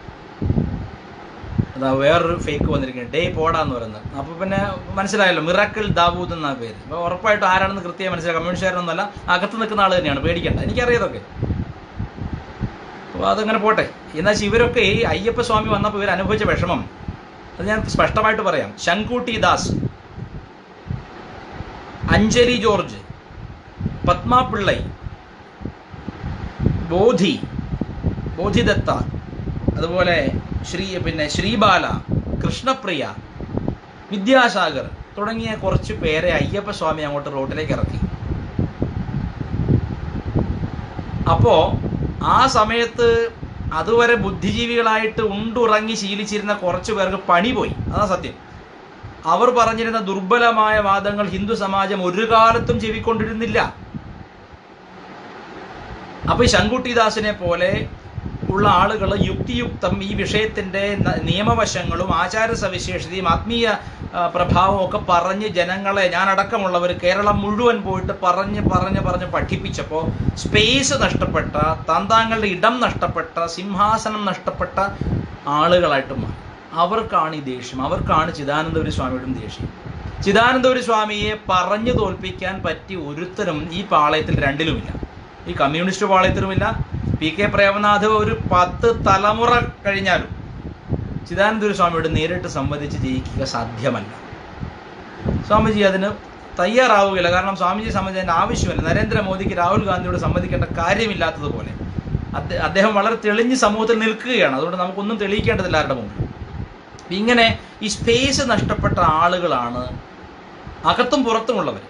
അതാ വേറൊരു ഫേക്ക് വന്നിരിക്കുന്നത്, ഡേ പോടാന്ന് പറയുന്നത്. അപ്പോൾ പിന്നെ മനസ്സിലായല്ലോ, മിറാക്കിൾ ദാവൂദ് എന്നാ പേര്. അപ്പോൾ ഉറപ്പായിട്ടും ആരാണെന്ന് കൃത്യമായി മനസ്സിലായി. കമ്മ്യൂണിസ്റ്റുകാരനൊന്നുമല്ല, അകത്ത് നിൽക്കുന്ന ആൾ തന്നെയാണ്, പേടിക്കേണ്ട. എനിക്കറിയാതൊക്കെ. അപ്പോൾ അതങ്ങനെ പോട്ടെ. എന്നാൽ ഇവരൊക്കെ ഈ അയ്യപ്പ സ്വാമി വന്നപ്പോൾ ഇവർ അനുഭവിച്ച വിഷമം അത് ഞാൻ സ്പഷ്ടമായിട്ട് പറയാം. ശങ്കുട്ടി ദാസ്, അഞ്ജലി ജോർജ്, പത്മ പിള്ളൈ, ബോധിദത്ത, അതുപോലെ ശ്രീബാല, കൃഷ്ണപ്രിയ, വിദ്യാസാഗർ തുടങ്ങിയ കുറച്ച് പേരെ അയ്യപ്പ സ്വാമി അങ്ങോട്ട് റോഡിലേക്ക് ഇറക്കി. അപ്പോൾ ആ സമയത്ത് അതുവരെ ബുദ്ധിജീവികളായിട്ട് ഉണ്ടുറങ്ങി ശീലിച്ചിരുന്ന കുറച്ചു പേർക്ക് പണി പോയി. അതാ സത്യം. അവർ പറഞ്ഞിരുന്ന ദുർബലമായ വാദങ്ങൾ ഹിന്ദു സമാജം ഒരു കാലത്തും ചെവിക്കൊണ്ടിരുന്നില്ല. അപ്പൊ ഈ ശങ്കുട്ടിദാസിനെ പോലെ ഉള്ള ആളുകൾ യുക്തിയുക്തം ഈ വിഷയത്തിന്റെ നിയമവശങ്ങളും ആചാര സവിശേഷതയും ആത്മീയ പ്രഭാവവും ഒക്കെ പറഞ്ഞ് ജനങ്ങളെ, ഞാനടക്കമുള്ളവർ കേരളം മുഴുവൻ പോയിട്ട് പറഞ്ഞ് പഠിപ്പിച്ചപ്പോൾ സ്പേസ് നഷ്ടപ്പെട്ട, താന്താങ്ങളുടെ ഇടം നഷ്ടപ്പെട്ട, സിംഹാസനം നഷ്ടപ്പെട്ട ആളുകളായിട്ട് മാറി. അവർക്കാണ് ഈ ദേഷ്യം. അവർക്കാണ് ചിദാനന്ദപുരി സ്വാമിയോടും ദേഷ്യം. ചിദാനന്ദപുരി സ്വാമിയെ പറഞ്ഞു തോൽപ്പിക്കാൻ പറ്റിയ ഒരുത്തരും ഈ പാളയത്തിൽ രണ്ടിലുമില്ല. ഈ കമ്മ്യൂണിസ്റ്റ് പാളയത്തിലുമില്ല. പി കെ പ്രേമനാഥ് ഒരു 10 തലമുറ കഴിഞ്ഞാലും ചിദാനന്ദപുരി സ്വാമിയോട് നേരിട്ട് സംവദിച്ച് ജയിക്കുക സാധ്യമല്ല. സ്വാമിജി അതിന് തയ്യാറാവുകയില്ല. കാരണം സ്വാമിജി സംബന്ധിച്ചതിൻ്റെ ആവശ്യമില്ല. നരേന്ദ്രമോദിക്ക് രാഹുൽ ഗാന്ധിയോട് സംവദിക്കേണ്ട കാര്യമില്ലാത്തതുപോലെ അദ്ദേഹം വളരെ തെളിഞ്ഞ് സമൂഹത്തിൽ നിൽക്കുകയാണ്. അതുകൊണ്ട് നമുക്കൊന്നും തെളിയിക്കേണ്ടതില്ല ആരുടെ മുമ്പിൽ. ഇങ്ങനെ ഈ സ്പേസ് നഷ്ടപ്പെട്ട ആളുകളാണ് അകത്തും പുറത്തുമുള്ളവർ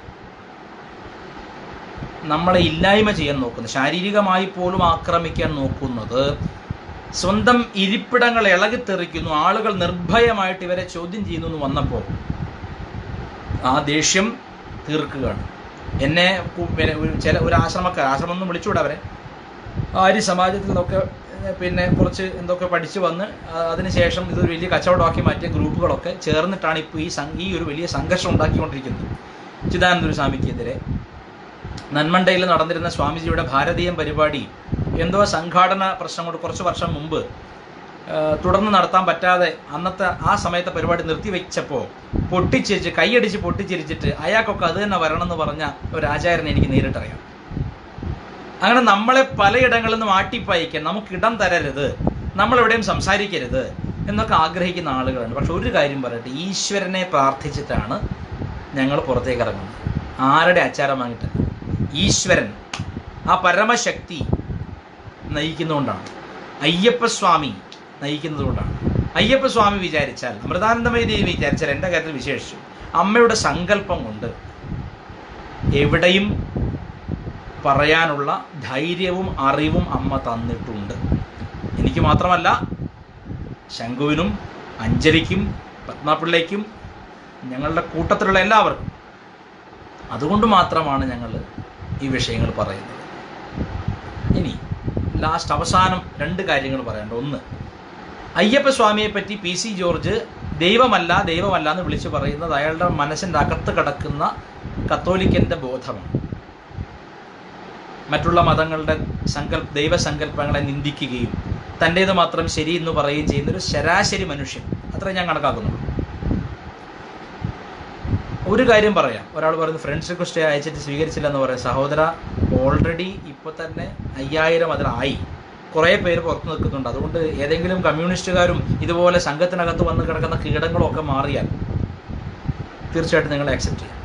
നമ്മളെ ഇല്ലായ്മ ചെയ്യാൻ നോക്കുന്നത്, ശാരീരികമായി പോലും ആക്രമിക്കാൻ നോക്കുന്നത്. സ്വന്തം ഇരിപ്പിടങ്ങൾ ഇളകിത്തെറിക്കുന്നു, ആളുകൾ നിർഭയമായിട്ട് ഇവരെ ചോദ്യം ചെയ്യുന്നു എന്ന് വന്നപ്പോൾ ആ ദേഷ്യം തീർക്കുകയാണ്. എന്നെ ഒരു ആശ്രമമൊന്നും വിളിച്ചുകൂടെ അവരെ, ആര്യ സമാജത്തിൽ നിന്നൊക്കെ കുറച്ച് എന്തൊക്കെ പഠിച്ചു വന്ന് അതിനുശേഷം ഇതൊരു വലിയ കച്ചവടമാക്കി മാറ്റിയ ഗ്രൂപ്പുകളൊക്കെ ചേർന്നിട്ടാണ് ഇപ്പോൾ ഈ ഒരു വലിയ സംഘർഷം ഉണ്ടാക്കിക്കൊണ്ടിരിക്കുന്നത്. ചിദാനന്ദപുരി സ്വാമിക്കെതിരെ നന്മണ്ടയിൽ നടന്നിരുന്ന സ്വാമിജിയുടെ ഭാരതീയം പരിപാടി എന്തോ സംഘാടന പ്രശ്നം കൊണ്ട് കുറച്ച് വർഷം മുമ്പ് തുടർന്ന് നടത്താൻ പറ്റാതെ അന്നത്തെ ആ സമയത്തെ പരിപാടി നിർത്തിവെച്ചപ്പോൾ പൊട്ടിച്ചിരിച്ച് കൈയടിച്ച് പൊട്ടിച്ചിരിച്ചിട്ട് അയാൾക്കൊക്കെ അത് തന്നെ വരണമെന്ന് പറഞ്ഞ ഒരു ആചാര്യനെ എനിക്ക് നേരിട്ടറിയാം. അങ്ങനെ നമ്മളെ പലയിടങ്ങളിൽ നിന്നും ആട്ടിപ്പായിക്കാൻ, നമുക്കിടം തരരുത്, നമ്മളെവിടെയും സംസാരിക്കരുത് എന്നൊക്കെ ആഗ്രഹിക്കുന്ന ആളുകളുണ്ട്. പക്ഷെ ഒരു കാര്യം പറയട്ടെ, ഈശ്വരനെ പ്രാർത്ഥിച്ചിട്ടാണ് ഞങ്ങൾ പുറത്തേക്ക് ഇറങ്ങുന്നത്. ആരുടെ ആചാരം വാങ്ങിയിട്ടല്ല, ഈശ്വരൻ, ആ പരമശക്തി നയിക്കുന്നതുകൊണ്ടാണ്. അയ്യപ്പസ്വാമി നയിക്കുന്നതുകൊണ്ടാണ്. അയ്യപ്പസ്വാമി വിചാരിച്ചാൽ, അമൃതാനന്ദമയി ദേവി വിചാരിച്ചാൽ, എൻ്റെ കാര്യത്തിൽ വിശേഷിച്ചു അമ്മയുടെ സങ്കല്പം കൊണ്ട് എവിടെയും പറയാനുള്ള ധൈര്യവും അറിവും അമ്മ തന്നിട്ടുണ്ട്. എനിക്ക് മാത്രമല്ല, ശംഖുവിനും അഞ്ജലിക്കും പത്മപിള്ളയ്ക്കും ഞങ്ങളുടെ കൂട്ടത്തിലുള്ള എല്ലാവർക്കും. അതുകൊണ്ട് മാത്രമാണ് ഞങ്ങൾ ഈ വിഷയങ്ങൾ പറയുന്നത്. ഇനി ലാസ്റ്റ് അവസാനം 2 കാര്യങ്ങൾ പറയാനുണ്ട്. ഒന്ന്, അയ്യപ്പസ്വാമിയെ പറ്റി PC ജോർജ് ദൈവമല്ല എന്ന് വിളിച്ചു പറയുന്നത് അയാളുടെ മനസ്സിൻ്റെ അകത്ത് കിടക്കുന്ന കത്തോലിക്കൻ്റെ ബോധമാണ്. മറ്റുള്ള മതങ്ങളുടെ ദൈവസങ്കല്പങ്ങളെ നിന്ദിക്കുകയും തൻ്റേത് മാത്രം ശരി എന്ന് പറയുകയും ചെയ്യുന്നൊരു ശരാശരി മനുഷ്യൻ, അത്രയും ഞാൻ കണക്കാക്കുന്നുള്ളൂ. ഒരു കാര്യം പറയാം. ഒരാൾ പറയുന്നത് ഫ്രണ്ട്സ് റിക്വസ്റ്റ് അയച്ചിട്ട് സ്വീകരിച്ചില്ല എന്ന് പറയാം. സഹോദര, ഓൾറെഡി ഇപ്പോൾ തന്നെ 5000 അതിലായി. കുറേ പേര് പുറത്തു നിൽക്കുന്നുണ്ട്. അതുകൊണ്ട് ഏതെങ്കിലും കമ്മ്യൂണിസ്റ്റുകാരും ഇതുപോലെ സംഘത്തിനകത്ത് വന്ന് കിടക്കുന്ന കീടങ്ങളൊക്കെ മാറിയാൽ തീർച്ചയായിട്ടും നിങ്ങൾ ആക്സെപ്റ്റ് ചെയ്യും.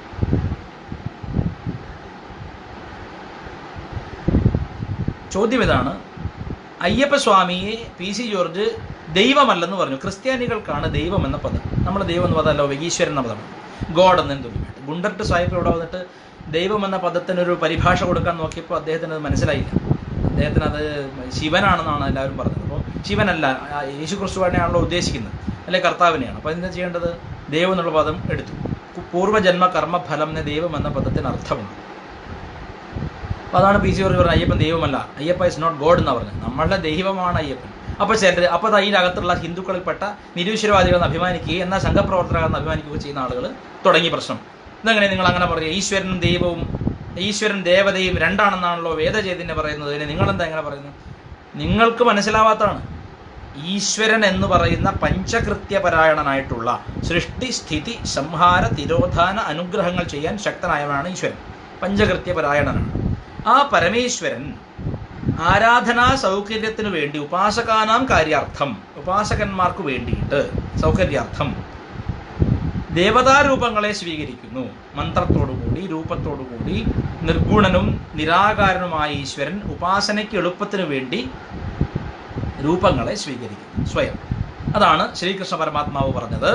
ചോദ്യം ഇതാണ്, അയ്യപ്പസ്വാമിയെ പി.സി. ജോർജ് ദൈവമല്ലെന്ന് പറഞ്ഞു. ക്രിസ്ത്യാനികൾക്കാണ് ദൈവം എന്ന പദം. നമ്മൾ ദൈവം എന്ന പദമല്ല, ഈശ്വരൻ എന്ന പദമാണ്, ഗോഡ് എന്നതിന് തുല്യമായിട്ട്. ഗുണ്ടർട്ട് സാഹിബ് ഇവിടെ വന്നിട്ട് ദൈവം എന്ന പദത്തിനൊരു പരിഭാഷ കൊടുക്കാൻ നോക്കിയപ്പോൾ അദ്ദേഹത്തിന് അത് മനസ്സിലായില്ല. അദ്ദേഹത്തിന് അത് ശിവനാണെന്നാണ് എല്ലാവരും പറഞ്ഞത്. അപ്പോൾ ശിവനല്ല, യേശു ക്രിസ്തുവിനെയാണല്ലോ ഉദ്ദേശിക്കുന്നത്, അല്ലെ കർത്താവിനെയാണ്. അപ്പോൾ എന്താ ചെയ്യേണ്ടത്? ദൈവം എന്നുള്ള പദം എടുത്തു. പൂർവ്വജന്മ കർമ്മഫലം എന്ന ദൈവം എന്ന പദത്തിന് അർത്ഥമുണ്ട്. അപ്പോൾ അതാണ് പി.സി. ജോർജ് പറഞ്ഞത് അയ്യപ്പൻ ദൈവമല്ല, അയ്യപ്പ ഇസ് നോട്ട് ഗോഡ് എന്നാണ് പറഞ്ഞത്. നമ്മളുടെ ദൈവമാണ് അയ്യപ്പൻ. അപ്പോൾ അപ്പോൾ അതിനകത്തുള്ള ഹിന്ദുക്കളിൽപ്പെട്ട നിരീശ്വരവാദികളെന്ന് അഭിമാനിക്കുകയും എന്നാൽ സംഘപ്രവർത്തകരെന്ന് അഭിമാനിക്കുകയും ചെയ്യുന്ന ആളുകൾ തുടങ്ങി പ്രശ്നം. ഇതെങ്ങനെ നിങ്ങൾ അങ്ങനെ പറയുക? ഈശ്വരനും ദൈവവും, ഈശ്വരൻ ദേവതയും രണ്ടാണെന്നാണല്ലോ വേദചൈതന്യം പറയുന്നത്. ഇതിന് നിങ്ങളെന്താ എങ്ങനെ പറയുന്നത്? നിങ്ങൾക്ക് മനസ്സിലാവാത്തതാണ്. ഈശ്വരൻ എന്ന് പറയുന്ന പഞ്ചകൃത്യപരായണനായിട്ടുള്ള സൃഷ്ടി, സ്ഥിതി, സംഹാര, തിരോധാന അനുഗ്രഹങ്ങൾ ചെയ്യാൻ ശക്തനായവനാണ് ഈശ്വരൻ. പഞ്ചകൃത്യപരായണനാണ്. ആ പരമേശ്വരൻ ആരാധനാ സൗകര്യത്തിനു വേണ്ടി ഉപാസകാനാം കാര്യാർത്ഥം, ഉപാസകന്മാർക്ക് വേണ്ടിയിട്ട് സൗകര്യാർത്ഥം ദേവതാരൂപങ്ങളെ സ്വീകരിക്കുന്നു. മന്ത്രത്തോടുകൂടി, രൂപത്തോടുകൂടി നിർഗുണനും നിരാകാരനുമായ ഈശ്വരൻ ഉപാസനയ്ക്ക് എളുപ്പത്തിനു വേണ്ടി രൂപങ്ങളെ സ്വീകരിക്കുന്നു സ്വയം. അതാണ് ശ്രീകൃഷ്ണ പരമാത്മാവ് പറഞ്ഞത്,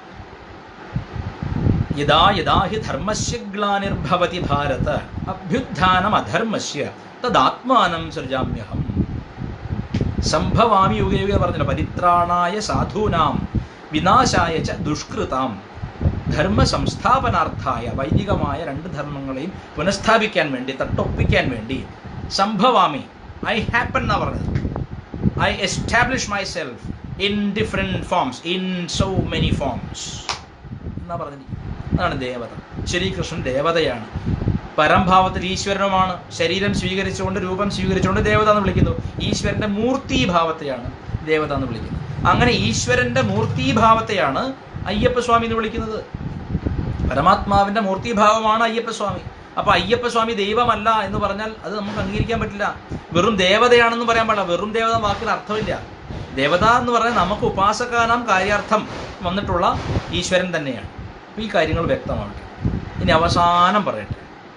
യദാ യദാ ഹി ധർമ്മസ്യ ഗ്ലാനിർഭവതി ഭാരത അഭ്യുത്ഥാനം അധർമ്മസ്യ തദാത്മാനം സൃജാമ്യഹം. സംഭവാമി യുഗേ യുഗേ പറഞ്ഞല്ലോ, പരിത്രാണായ സാധൂനാം വിനാശായ ച ദുഷ്കൃതാം. ധർമ്മ സംസ്ഥാപനാർത്ഥായ, വൈദികമായ രണ്ട് ധർമ്മങ്ങളെയും പുനഃസ്ഥാപിക്കാൻ വേണ്ടി, തട്ടൊപ്പിക്കാൻ വേണ്ടി. സംഭവാമി, ഐ ഹാപ്പൻ എന്നാ പറഞ്ഞത്. I establish myself in different forms, in so many forms എന്നാ പറഞ്ഞിരിക്കുന്നത്. അതാണ് ദേവത. ശ്രീകൃഷ്ണൻ ദേവതയാണ്. പരംഭാവത്തിൽ ഈശ്വരനുമാണ്. ശരീരം സ്വീകരിച്ചുകൊണ്ട്, രൂപം സ്വീകരിച്ചുകൊണ്ട് ദേവത എന്ന് വിളിക്കുന്നു. ഈശ്വരന്റെ മൂർത്തിഭാവത്തെയാണ് ദേവത എന്ന് വിളിക്കുന്നത്. അങ്ങനെ ഈശ്വരന്റെ മൂർത്തിഭാവത്തെയാണ് അയ്യപ്പസ്വാമി എന്ന് വിളിക്കുന്നത്. പരമാത്മാവിന്റെ മൂർത്തിഭാവമാണ് അയ്യപ്പസ്വാമി. അപ്പൊ അയ്യപ്പസ്വാമി ദൈവമല്ല എന്ന് പറഞ്ഞാൽ അത് നമുക്ക് അംഗീകരിക്കാൻ പറ്റില്ല. വെറും ദേവതയാണെന്ന് പറയാൻ പാടില്ല. വെറും ദേവത വാക്കിന് അർത്ഥമില്ല. ദേവത എന്ന് പറഞ്ഞാൽ നമുക്ക് ഉപാസകാനാം കാര്യാർത്ഥം വന്നിട്ടുള്ള ഈശ്വരൻ തന്നെയാണ്. ഈ കാര്യങ്ങൾ വ്യക്തമാകട്ടെ. ഇനി അവസാനം പറയട്ടെ,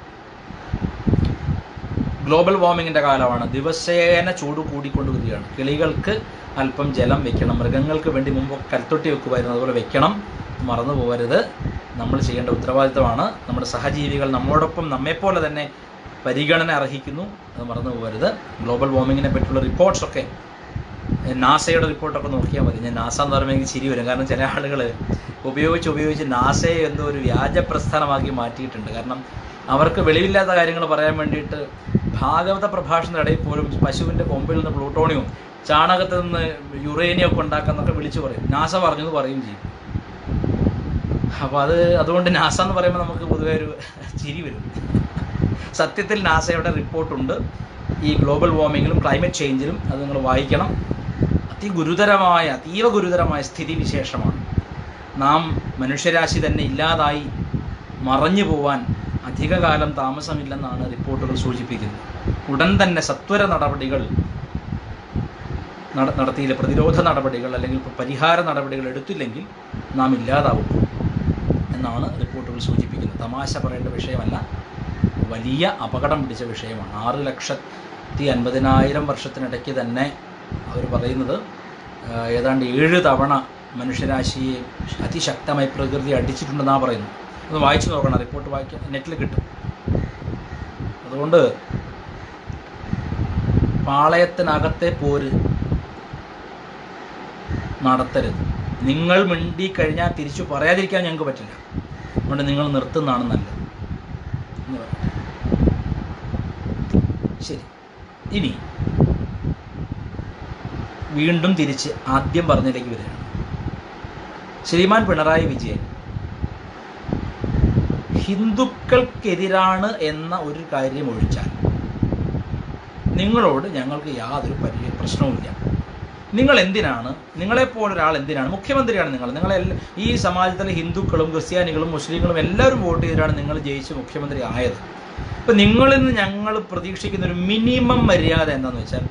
ഗ്ലോബൽ വാർമിങ്ങിൻ്റെ കാലമാണ്. ദിവസേന ചൂട് കൂടിക്കൊണ്ടുവരികയാണ്. കിളികൾക്ക് അല്പം ജലം വെക്കണം. മൃഗങ്ങൾക്ക് വേണ്ടി മുമ്പ് കൽത്തൊട്ടി വെക്കുമായിരുന്നു, അതുപോലെ വെക്കണം. മറന്നു പോകരുത്. നമ്മൾ ചെയ്യേണ്ട ഉത്തരവാദിത്തമാണ്. നമ്മുടെ സഹജീവികൾ നമ്മോടൊപ്പം നമ്മെപ്പോലെ തന്നെ പരിഗണന അർഹിക്കുന്നു. അത് മറന്നു പോകരുത്. ഗ്ലോബൽ വാർമിങ്ങിനെ പറ്റിയുള്ള റിപ്പോർട്ട്സൊക്കെ, നാസയുടെ റിപ്പോർട്ടൊക്കെ നോക്കിയാൽ മതി. ഞാൻ നാസ എന്ന് പറയുമ്പോൾ എനിക്ക് ചിരി വരും. കാരണം ചില ആളുകൾ ഉപയോഗിച്ച് നാസയെ എന്തോ ഒരു വ്യാജ പ്രസ്ഥാനമാക്കി മാറ്റിയിട്ടുണ്ട്. കാരണം അവർക്ക് വെളിവില്ലാത്ത കാര്യങ്ങൾ പറയാൻ വേണ്ടിയിട്ട് ഭാഗവത പ്രഭാഷണത്തിനിടയിൽ പോലും പശുവിൻ്റെ കൊമ്പിൽ നിന്ന് പ്ലൂട്ടോണിയവും ചാണകത്തിൽ നിന്ന് യുറേനിയം ഒക്കെ ഉണ്ടാക്കാന്നൊക്കെ വിളിച്ചു പറയും. നാസ പറഞ്ഞു എന്ന് പറയും ചെയ്യും. അപ്പോൾ അതുകൊണ്ട് നാസ എന്ന് പറയുമ്പോൾ നമുക്ക് പൊതുവെ ഒരു ചിരി വരും. സത്യത്തിൽ നാസയുടെ റിപ്പോർട്ടുണ്ട് ഈ ഗ്ലോബൽ വാർമിങ്ങിലും ക്ലൈമറ്റ് ചേഞ്ചിലും. അത് നിങ്ങൾ വായിക്കണം. അതീവ ഗുരുതരമായ സ്ഥിതിവിശേഷമാണ്. നാം മനുഷ്യരാശി തന്നെ ഇല്ലാതായി മറഞ്ഞു പോവാൻ അധികകാലം താമസമില്ലെന്നാണ് റിപ്പോർട്ടുകൾ സൂചിപ്പിക്കുന്നത്. ഉടൻ തന്നെ സത്വര നടപടികൾ നടത്തിയില്ല, പ്രതിരോധ നടപടികൾ അല്ലെങ്കിൽ പരിഹാര നടപടികൾ എടുത്തില്ലെങ്കിൽ നാം ഇല്ലാതാവും എന്നാണ് റിപ്പോർട്ടുകൾ സൂചിപ്പിക്കുന്നത്. തമാശ പറയേണ്ട വിഷയമല്ല, വലിയ അപകടം പിടിച്ച വിഷയമാണ്. 6,50,000 വർഷത്തിനിടയ്ക്ക് തന്നെ അവർ പറയുന്നത് ഏതാണ്ട് 7 തവണ മനുഷ്യരാശിയെ അതിശക്തമായി പ്രകൃതി അടിച്ചിട്ടുണ്ടെന്നാണ് പറയുന്നത്. ഒന്ന് വായിച്ചു നോക്കണം, റിപ്പോർട്ട് വായിക്കാൻ നെറ്റിൽ കിട്ടും. അതുകൊണ്ട് പാളയത്തിനകത്തെ പോര് നടത്തരുത്. നിങ്ങൾ മിണ്ടി കഴിഞ്ഞാൽ തിരിച്ചു പറയാതിരിക്കാൻ ഞങ്ങൾക്ക് പറ്റില്ല. അതുകൊണ്ട് നിങ്ങൾ നിർത്തുന്നതാണ് നല്ലത് എന്ന് പറയാം. ശരി, ഇനി വീണ്ടും തിരിച്ച് ആദ്യം പറഞ്ഞതിലേക്ക് വരികയാണ്. ശ്രീമാൻ പിണറായി വിജയൻ ഹിന്ദുക്കൾക്കെതിരാണ് എന്ന ഒരു കാര്യം ഒഴിച്ചാൽ നിങ്ങളോട് ഞങ്ങൾക്ക് യാതൊരു പ്രശ്നവുമില്ല. നിങ്ങൾ എന്തിനാണ്, നിങ്ങളെപ്പോലൊരാൾ എന്തിനാണ്, മുഖ്യമന്ത്രിയാണ് നിങ്ങളെ ഈ സമാജത്തിലെ ഹിന്ദുക്കളും ക്രിസ്ത്യാനികളും മുസ്ലിങ്ങളും എല്ലാവരും വോട്ട് ചെയ്തിട്ടാണ് നിങ്ങൾ ജയിച്ച് മുഖ്യമന്ത്രി ആയത്. ഇപ്പം നിങ്ങളിൽ നിന്ന് ഞങ്ങൾ പ്രതീക്ഷിക്കുന്ന ഒരു മിനിമം മര്യാദ എന്താണെന്ന് വെച്ചാൽ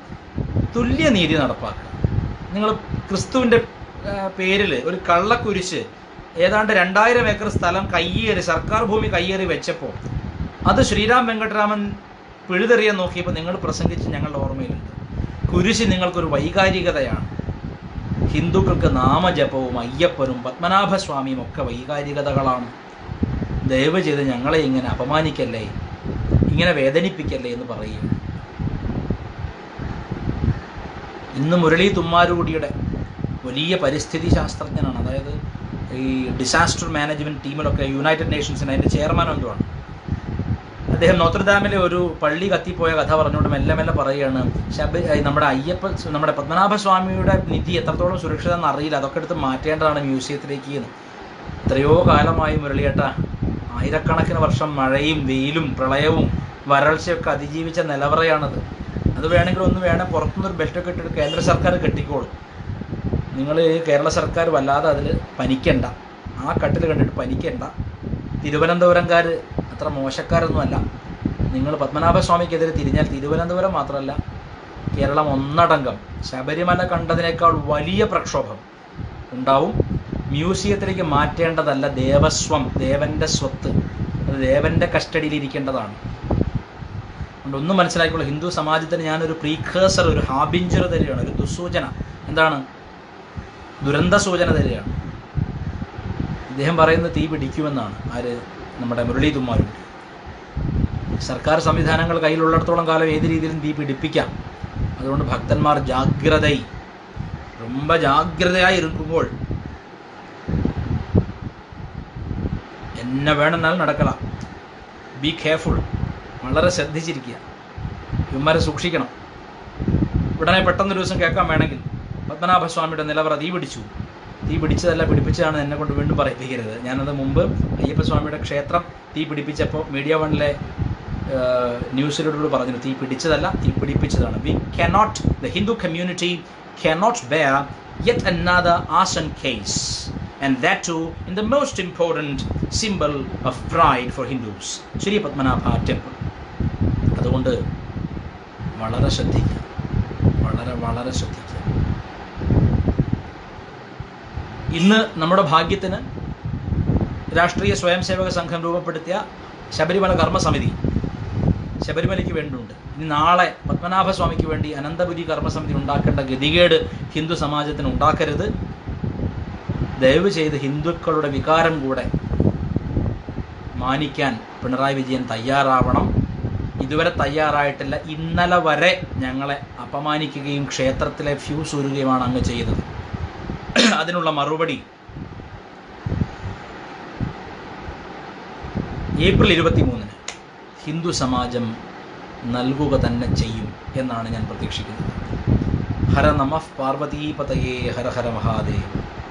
തുല്യനീതി നടപ്പാക്കുക. നിങ്ങൾ ക്രിസ്തുവിൻ്റെ പേരിൽ ഒരു കള്ളക്കുരിശ് ഏതാണ്ട് 2000 ഏക്കർ സ്ഥലം കയ്യേറി, സർക്കാർ ഭൂമി കയ്യേറി വെച്ചപ്പോൾ അത് ശ്രീരാം വെങ്കട്ടരാമൻ പിഴുതെറിയാൻ നോക്കിയപ്പോൾ നിങ്ങൾ പ്രസംഗിച്ച് ഞങ്ങളുടെ ഓർമ്മയിലുണ്ട്. കുരിശ് നിങ്ങൾക്കൊരു വൈകാരികതയാണ്. ഹിന്ദുക്കൾക്ക് നാമജപവും അയ്യപ്പനും പത്മനാഭസ്വാമിയും ഒക്കെ വൈകാരികതകളാണ്. ദയവ് ചെയ്ത് ഞങ്ങളെ ഇങ്ങനെ അപമാനിക്കല്ലേ, ഇങ്ങനെ വേദനിപ്പിക്കല്ലേ എന്ന് പറയുക. ഇന്ന് മുരളി തുമ്മാരുകുടിയുടെ വലിയ പരിസ്ഥിതി ശാസ്ത്രജ്ഞനാണ്. അതായത് ഈ ഡിസാസ്റ്റർ മാനേജ്മെൻറ്റ് ടീമിലൊക്കെ യുണൈറ്റഡ് നേഷൻസിന് അതിൻ്റെ ചെയർമാൻ എന്തുവാണ്. അദ്ദേഹം നോത്രദാമിലെ ഒരു പള്ളി കത്തിപ്പോയ കഥ പറഞ്ഞുകൊണ്ട് മെല്ലെ മെല്ലെ പറയുകയാണ്, നമ്മുടെ പത്മനാഭസ്വാമിയുടെ നിധി എത്രത്തോളം സുരക്ഷിതമെന്ന് അറിയില്ല, അതൊക്കെ എടുത്ത് മാറ്റേണ്ടതാണ് മ്യൂസിയത്തിലേക്ക് എന്ന്. എത്രയോ കാലമായി മുരളിയേട്ട, ആയിരക്കണക്കിന് വർഷം മഴയും വെയിലും പ്രളയവും വരൾച്ചയൊക്കെ അതിജീവിച്ച നിലവറയാണത്. അത് വേണമെങ്കിൽ പുറത്തുനിന്നൊരു ബെൽറ്റൊക്കെ ഇട്ടിട്ട് കേന്ദ്ര സർക്കാർ കെട്ടിക്കോളും. നിങ്ങൾ കേരള സർക്കാർ വല്ലാതെ അതിൽ പനിക്കണ്ട, ആ കട്ടിൽ കണ്ടിട്ട് പനിക്കണ്ട. തിരുവനന്തപുരംകാർ അത്ര മോശക്കാരൊന്നുമല്ല. നിങ്ങൾ പത്മനാഭസ്വാമിക്കെതിരെ തിരിഞ്ഞാൽ തിരുവനന്തപുരം മാത്രമല്ല, കേരളം ഒന്നടങ്കം ശബരിമല കണ്ടതിനേക്കാൾ വലിയ പ്രക്ഷോഭം ഉണ്ടാവും. മ്യൂസിയത്തിലേക്ക് മാറ്റേണ്ടതല്ല ദേവസ്വം, ദേവൻ്റെ സ്വത്ത്, അത് ദേവൻ്റെ കസ്റ്റഡിയിലിരിക്കേണ്ടതാണ്. അതുകൊണ്ട് ഒന്നും മനസ്സിലാക്കിയുള്ളൂ, ഹിന്ദു സമാജത്തിന് ഞാനൊരു പ്രീഖേഴ്സർ, ഒരു ഹാബിഞ്ചർ തരികയാണ്, ഒരു ദുസ്സൂചന, എന്താണ്, ദുരന്ത സൂചന തരികയാണ്. ഇദ്ദേഹം പറയുന്നത് തീ പിടിക്കുമെന്നാണ്. ആര്? നമ്മുടെ മുരളി തുമ്മാരുകുടി. സർക്കാർ സംവിധാനങ്ങൾ കയ്യിലുള്ളിടത്തോളം കാലം ഏത് രീതിയിലും തീ പിടിപ്പിക്കാം. അതുകൊണ്ട് ഭക്തന്മാർ ரொம்ப ജാഗ്രതയായി ഇരിക്കുമ്പോൾ എന്നെ വേണമെന്നാലും നടക്കലാം. ബി കെയർഫുൾ, വളരെ ശ്രദ്ധിച്ചിരിക്കുക, ഇവന്മാരെ സൂക്ഷിക്കണം. ഉടനെ പെട്ടെന്നൊരു ദിവസം കേൾക്കാൻ വേണമെങ്കിൽ പത്മനാഭസ്വാമിയുടെ നിലവറ തീ പിടിച്ചു, തീ പിടിച്ചതല്ല പിടിപ്പിച്ചതാണ് എന്നെ കൊണ്ട് വീണ്ടും പറയിപ്പിക്കരുത്. ഞാനത് മുമ്പ് അയ്യപ്പസ്വാമിയുടെ ക്ഷേത്രം തീ പിടിപ്പിച്ചപ്പോൾ മീഡിയ വണ്ണിലെ ന്യൂസിലോട് പറഞ്ഞു, തീ പിടിച്ചതല്ല തീ പിടിപ്പിച്ചതാണ്. the Hindu community cannot bear yet another arson case, and that too in the most important symbol of pride for Hindus, Sri Padmanabha temple. അതുകൊണ്ട് വളരെ ശ്രദ്ധിക്കുക, വളരെ ശ്രദ്ധിക്കുക. ഇന്ന് നമ്മുടെ ഭാഗ്യത്തിന് രാഷ്ട്രീയ സ്വയംസേവക സംഘം രൂപപ്പെടുത്തിയ ശബരിമല കർമ്മസമിതി ശബരിമലയ്ക്ക് വേണ്ടിയുണ്ട്. ഇനി നാളെ പത്മനാഭസ്വാമിക്ക് വേണ്ടി അനന്തപുരി കർമ്മസമിതി ഉണ്ടാക്കേണ്ട ഗതികേട് ഹിന്ദു സമാജത്തിന് ഉണ്ടാക്കരുത്. ദയവ് ചെയ്ത് ഹിന്ദുക്കളുടെ വികാരം കൂടെ മാനിക്കാൻ പിണറായി വിജയൻ തയ്യാറാവണം. ഇതുവരെ തയ്യാറായിട്ടില്ല. ഇന്നലെ വരെ ഞങ്ങളെ അപമാനിക്കുകയും ക്ഷേത്രത്തിലെ ഫ്യൂസ് ഊരുകയുമാണ് അങ്ങ് ചെയ്തത്. അതിനുള്ള മറുപടി ഏപ്രിൽ 23 ഹിന്ദു സമാജം നൽകുക തന്നെ ചെയ്യും എന്നാണ് ഞാൻ പ്രതീക്ഷിക്കുന്നത്. ഹര നമഃ പാർവതീപതയേ, ഹര ഹര മഹാദേവ്.